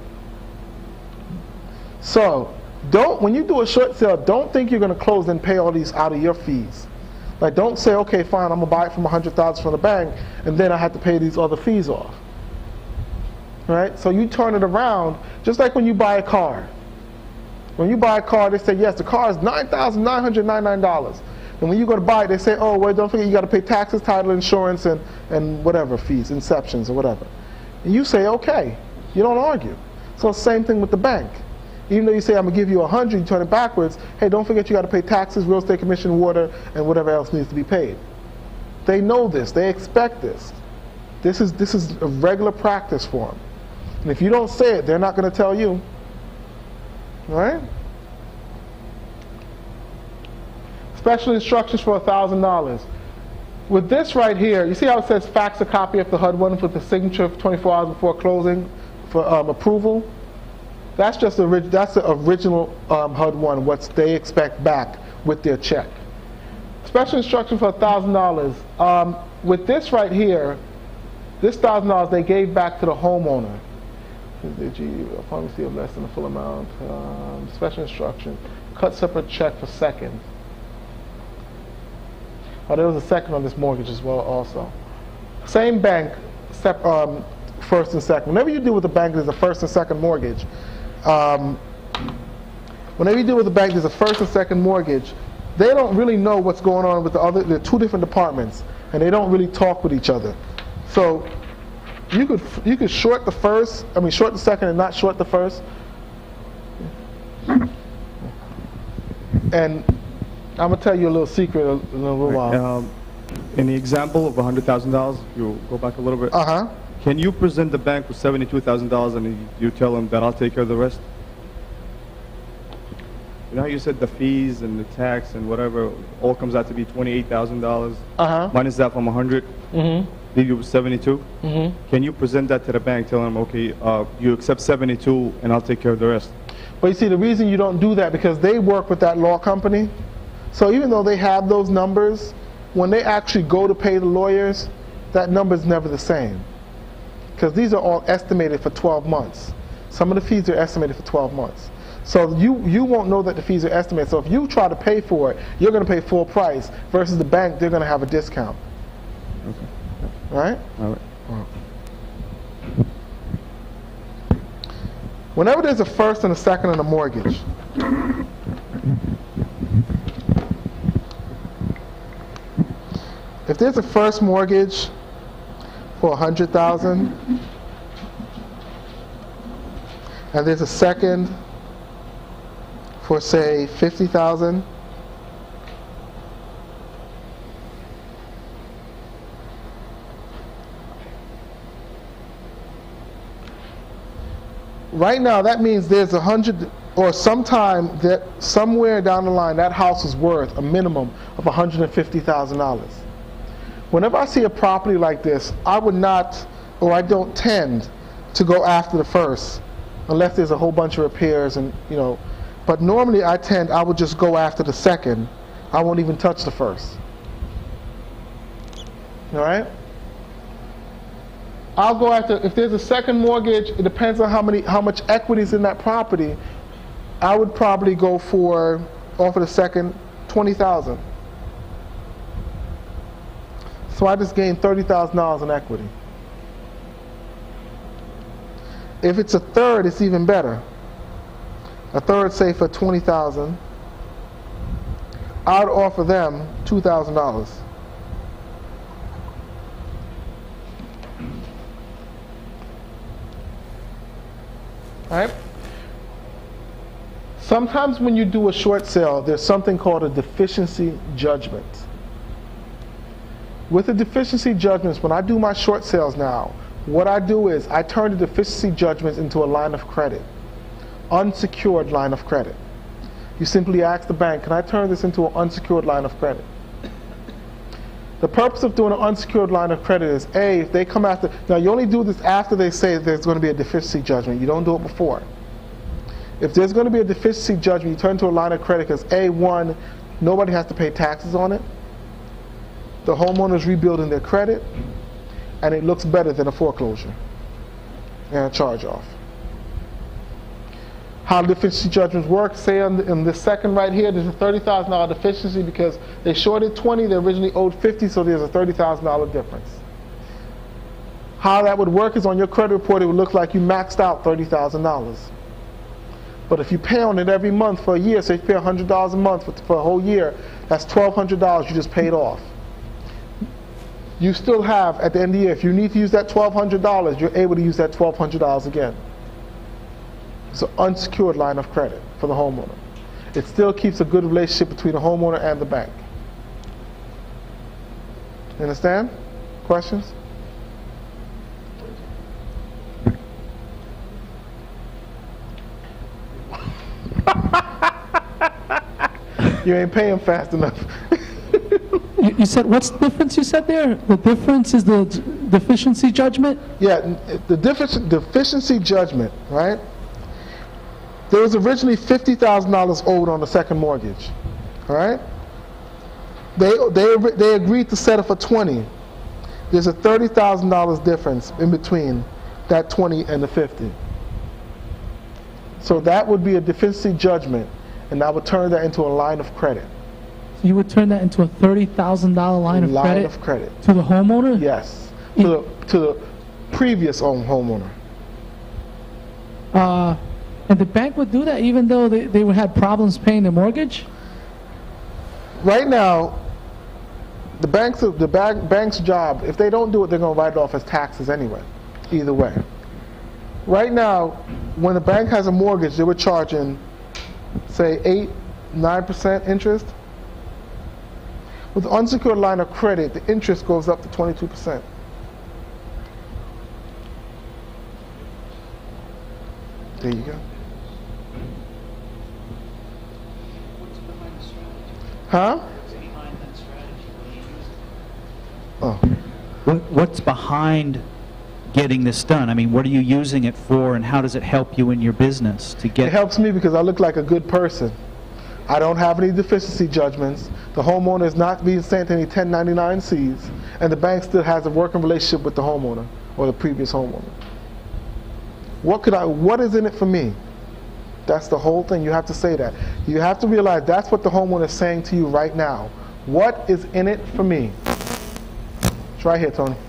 Speaker 3: So, don't, when you do a short sale, don't think you're going to close and pay all these out of your fees. Like, don't say, okay, fine, I'm going to buy it from one hundred thousand dollars from the bank, and then I have to pay these other fees off. Right? So you turn it around, just like when you buy a car. When you buy a car, they say, yes, the car is nine thousand nine hundred ninety-nine dollars. And when you go to buy it, they say, oh, well, don't forget you got to pay taxes, title, insurance, and, and whatever fees, inceptions or whatever. And you say, okay. You don't argue. So same thing with the bank. Even though you say, I'm going to give you one hundred, you turn it backwards, hey, don't forget you got to pay taxes, real estate commission, water, and whatever else needs to be paid. They know this. They expect this. This is, this is a regular practice for them. And if you don't say it, they're not going to tell you. All right? Special instructions for one thousand dollars. With this right here, you see how it says fax a copy of the H U D one with the signature twenty-four hours before closing for um, approval? That's just the, that's the original um, H U D one, what they expect back with their check. Special instruction for one thousand dollars. Um, with this right here, this one thousand dollars they gave back to the homeowner. Upon receipt of less than the full amount. Um, special instruction. Cut separate check for second. Oh, there was a second on this mortgage as well also. Same bank, sep um, first and second. Whenever you deal with a bank, there's a first and second mortgage. Um, whenever you deal with a bank, there's a first and second mortgage. They don't really know what's going on with the other, they're two different departments, and they don't really talk with each other. So you could, you could short the first, I mean short the second and not short the first. And I'm going to tell you a little secret in a little while.
Speaker 14: Um, in the example of one hundred thousand dollars, you go back a little bit.
Speaker 3: Uh-huh.
Speaker 14: Can you present the bank with seventy-two thousand dollars and you, you tell them that I'll take care of the rest? You know how you said the fees and the tax and whatever all comes out to be twenty-eight thousand dollars?
Speaker 3: Uh-huh.
Speaker 14: Minus that from one hundred?
Speaker 3: Mm-hmm.
Speaker 14: Leave you with seventy-two?
Speaker 3: Mm-hmm.
Speaker 14: Can you present that to the bank, tell them, okay, uh, you accept seventy-two and I'll take care of the rest?
Speaker 3: But you see, the reason you don't do that, because they work with that law company. So even though they have those numbers, when they actually go to pay the lawyers, that number is never the same. Because these are all estimated for twelve months. Some of the fees are estimated for twelve months. So you, you won't know that the fees are estimated. So if you try to pay for it, you're going to pay full price, versus the bank, they're going to have a discount.
Speaker 14: Okay.
Speaker 3: All right?
Speaker 14: All right.
Speaker 3: Whenever there's a first and a second on a mortgage, if there's a first mortgage for one hundred thousand dollars and there's a second for, say, fifty thousand dollars, right now that means there's a hundred, or sometime that somewhere down the line that house is worth a minimum of one hundred fifty thousand dollars. Whenever I see a property like this, I would not, or I don't tend to go after the first, unless there's a whole bunch of repairs and, you know, but normally I tend, I would just go after the second. I won't even touch the first. All right? I'll go after, if there's a second mortgage, it depends on how many, how much equity is in that property. I would probably go for, offer the second, twenty thousand dollars. So I just gained thirty thousand dollars in equity. If it's a third, it's even better. A third, say for twenty thousand dollars, I would offer them two thousand dollars. Right? Sometimes when you do a short sale, there's something called a deficiency judgment. With the deficiency judgments, when I do my short sales now, what I do is I turn the deficiency judgments into a line of credit, unsecured line of credit. You simply ask the bank, can I turn this into an unsecured line of credit? The purpose of doing an unsecured line of credit is, A, if they come after, now you only do this after they say there's going to be a deficiency judgment. You don't do it before. If there's going to be a deficiency judgment, you turn to a line of credit because, A, one, nobody has to pay taxes on it. The homeowner's rebuilding their credit, and it looks better than a foreclosure and a charge-off. How deficiency judgments work, say in, the, in this second right here, there's a thirty thousand dollar deficiency because they shorted twenty, they originally owed fifty, so there's a thirty thousand dollar difference. How that would work is on your credit report, it would look like you maxed out thirty thousand dollars. But if you pay on it every month for a year, so you pay one hundred dollars a month for, for a whole year, that's twelve hundred dollars you just paid off. You still have, at the end of the year, if you need to use that twelve hundred dollars, you're able to use that twelve hundred dollars again. It's an unsecured line of credit for the homeowner. It still keeps a good relationship between the homeowner and the bank. You understand? Questions? You ain't paying fast enough.
Speaker 4: You, you said, what's the difference you said there? The difference is the d- deficiency judgment?
Speaker 3: Yeah, the defici- deficiency judgment, right? There was originally fifty thousand dollars owed on the second mortgage, all right? They, they, they agreed to settle for twenty. There's a thirty thousand dollars difference in between that twenty and the fifty. So that would be a deficiency judgment, and I would turn that into a line of credit.
Speaker 4: So you would turn that into a thirty thousand dollar line of
Speaker 3: line
Speaker 4: credit?
Speaker 3: of credit.
Speaker 4: To the homeowner?
Speaker 3: Yes, to the, to the previous own homeowner.
Speaker 4: Uh, and the bank would do that even though they, they would have problems paying the mortgage?
Speaker 3: Right now, the bank's, the bank, bank's job, if they don't do it, they're going to write it off as taxes anyway, either way. Right now, when the bank has a mortgage, they were charging, say, eight, nine percent interest. With the unsecured line of credit, the interest goes up to twenty-two percent. There you go. Huh? Oh.
Speaker 1: What, what's behind getting this done? I mean, what are you using it for, and how does it help you in your business to get?
Speaker 3: It helps me because I look like a good person. I don't have any deficiency judgments. The homeowner is not being sent any ten ninety-nine C's, and the bank still has a working relationship with the homeowner or the previous homeowner. What could I? What is in it for me? That's the whole thing. You have to say that. You have to realize that's what the homeowner is saying to you right now. What is in it for me? It's right here, Tony.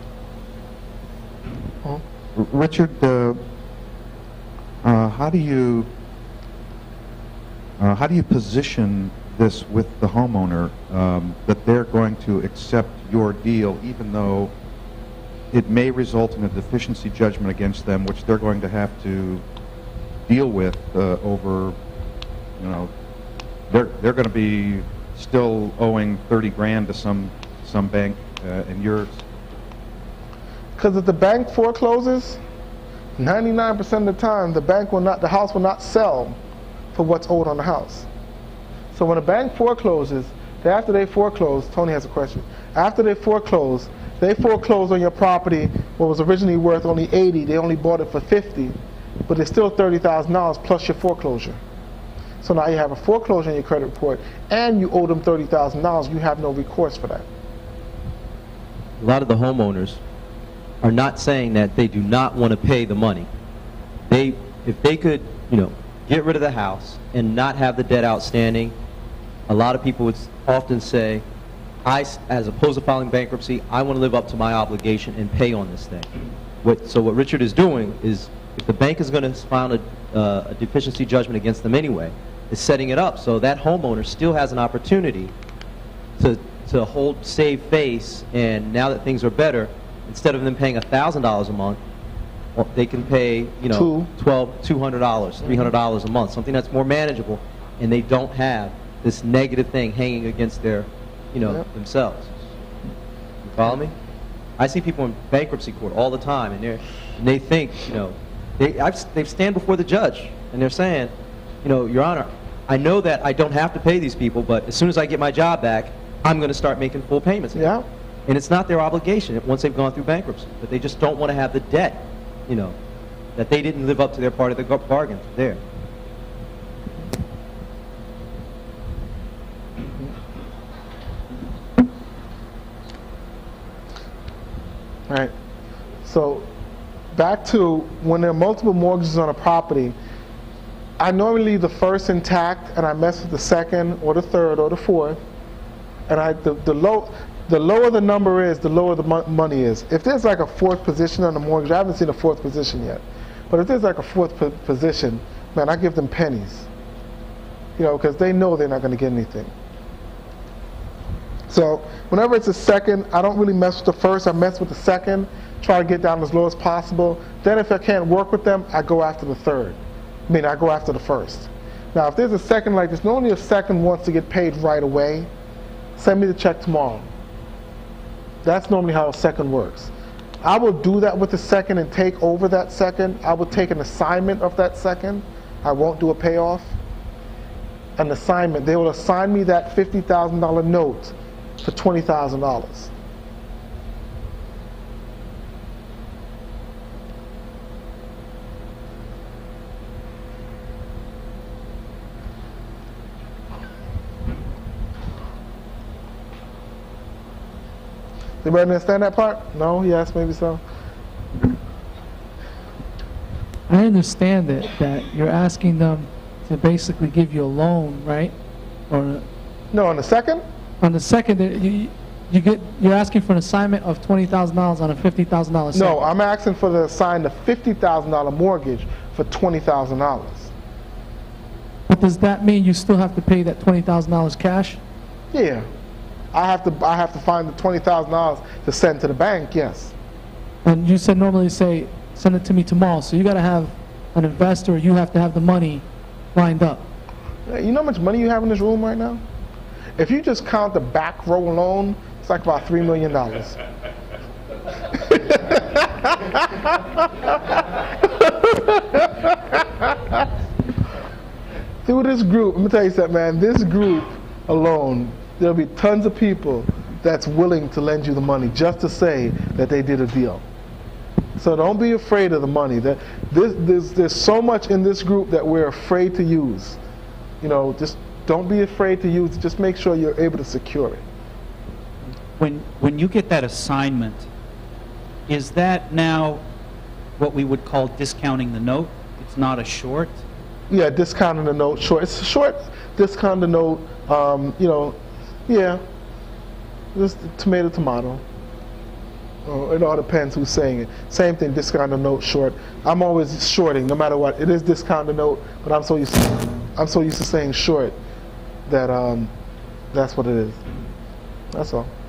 Speaker 11: R- Richard, uh, uh, how do you uh, how do you position this with the homeowner, um, that they're going to accept your deal even though it may result in a deficiency judgment against them, which they're going to have to deal with uh, over, you know, they're they're going to be still owing thirty grand to some some bank, uh, and yours.
Speaker 3: Because if the bank forecloses, ninety-nine percent of the time the bank will not, the house will not sell for what's owed on the house. So when a bank forecloses, after they foreclose, Tony has a question. After they foreclose, they foreclose on your property what was originally worth only eighty. They only bought it for fifty, but it's still thirty thousand dollars plus your foreclosure. So now you have a foreclosure in your credit report, and you owe them thirty thousand dollars. You have no recourse for that.
Speaker 8: A lot of the homeowners are not saying that they do not want to pay the money. They, if they could, you know, get rid of the house and not have the debt outstanding, a lot of people would often say, I, as opposed to filing bankruptcy, I want to live up to my obligation and pay on this thing. What, so what Richard is doing is if the bank is going to file a, uh, a deficiency judgment against them anyway, is setting it up so that homeowner still has an opportunity to, to hold, save face, and now that things are better, instead of them paying one thousand dollars a month, well, they can pay, you know,
Speaker 3: Two.
Speaker 8: twelve, two hundred dollars, three hundred dollars a month, something that's more manageable, and they don't have this negative thing hanging against their, you know,
Speaker 3: Yep.
Speaker 8: themselves. You follow me? I see people in bankruptcy court all the time, and, they're, and they think, you know, they I've, they stand before the judge, and they're saying, you know, Your Honor, I know that I don't have to pay these people, but as soon as I get my job back, I'm going to start making full payments again.
Speaker 3: Yeah.
Speaker 8: And it's not their obligation once they've gone through bankruptcy, but they just don't want to have the debt, you know, that they didn't live up to their part of the bargain there.
Speaker 3: All right. So back to when there are multiple mortgages on a property, I normally leave the first intact and I mess with the second or the third or the fourth. And I the, the low the lower the number is, the lower the mo money is. If there's like a fourth position on the mortgage, I haven't seen a fourth position yet. But if there's like a fourth po position, man, I give them pennies. You know, because they know they're not going to get anything. So whenever it's a second, I don't really mess with the first. I mess with the second, try to get down as low as possible. Then if I can't work with them, I go after the third. I mean, I go after the first. Now, if there's a second like this, normally a second wants to get paid right away. Send me the check tomorrow. That's normally how a second works. I will do that with the second and take over that second. I will take an assignment of that second. I won't do a payoff. An assignment. They will assign me that fifty thousand dollar note for twenty thousand dollars. Anybody understand that part? No? Yes? Maybe so?
Speaker 4: I understand it, that you're asking them to basically give you a loan, right? Or
Speaker 3: no, on the second?
Speaker 4: On the second, you, you get, you're asking for an assignment of twenty thousand dollars on a fifty thousand dollar second.
Speaker 3: No, I'm asking for the assign the fifty thousand dollar mortgage for twenty thousand dollars.
Speaker 4: But does that mean you still have to pay that twenty thousand dollars cash?
Speaker 3: Yeah. I have to I have to find the twenty thousand dollars to send to the bank, yes.
Speaker 4: And you said normally say, send it to me tomorrow. So you got to have an investor, you have to have the money lined up.
Speaker 3: You know how much money you have in this room right now? If you just count the back row alone, it's like about three million dollars. Through this group, let me tell you something, man, this group alone, there'll be tons of people that's willing to lend you the money just to say that they did a deal. So don't be afraid of the money. That this, there's, there's so much in this group that we're afraid to use. You know, just don't be afraid to use it. Just make sure you're able to secure it.
Speaker 1: When, when you get that assignment, is that now what we would call discounting the note? It's not a short?
Speaker 3: Yeah, discounting the note short. It's a short, discount the note, um, you know, yeah, just tomato, tomato. Oh, it all depends who's saying it. Same thing, discount the note short. I'm always shorting, no matter what. It is discount the note, but I'm so used to, I'm so used to saying short that um, that's what it is. That's all.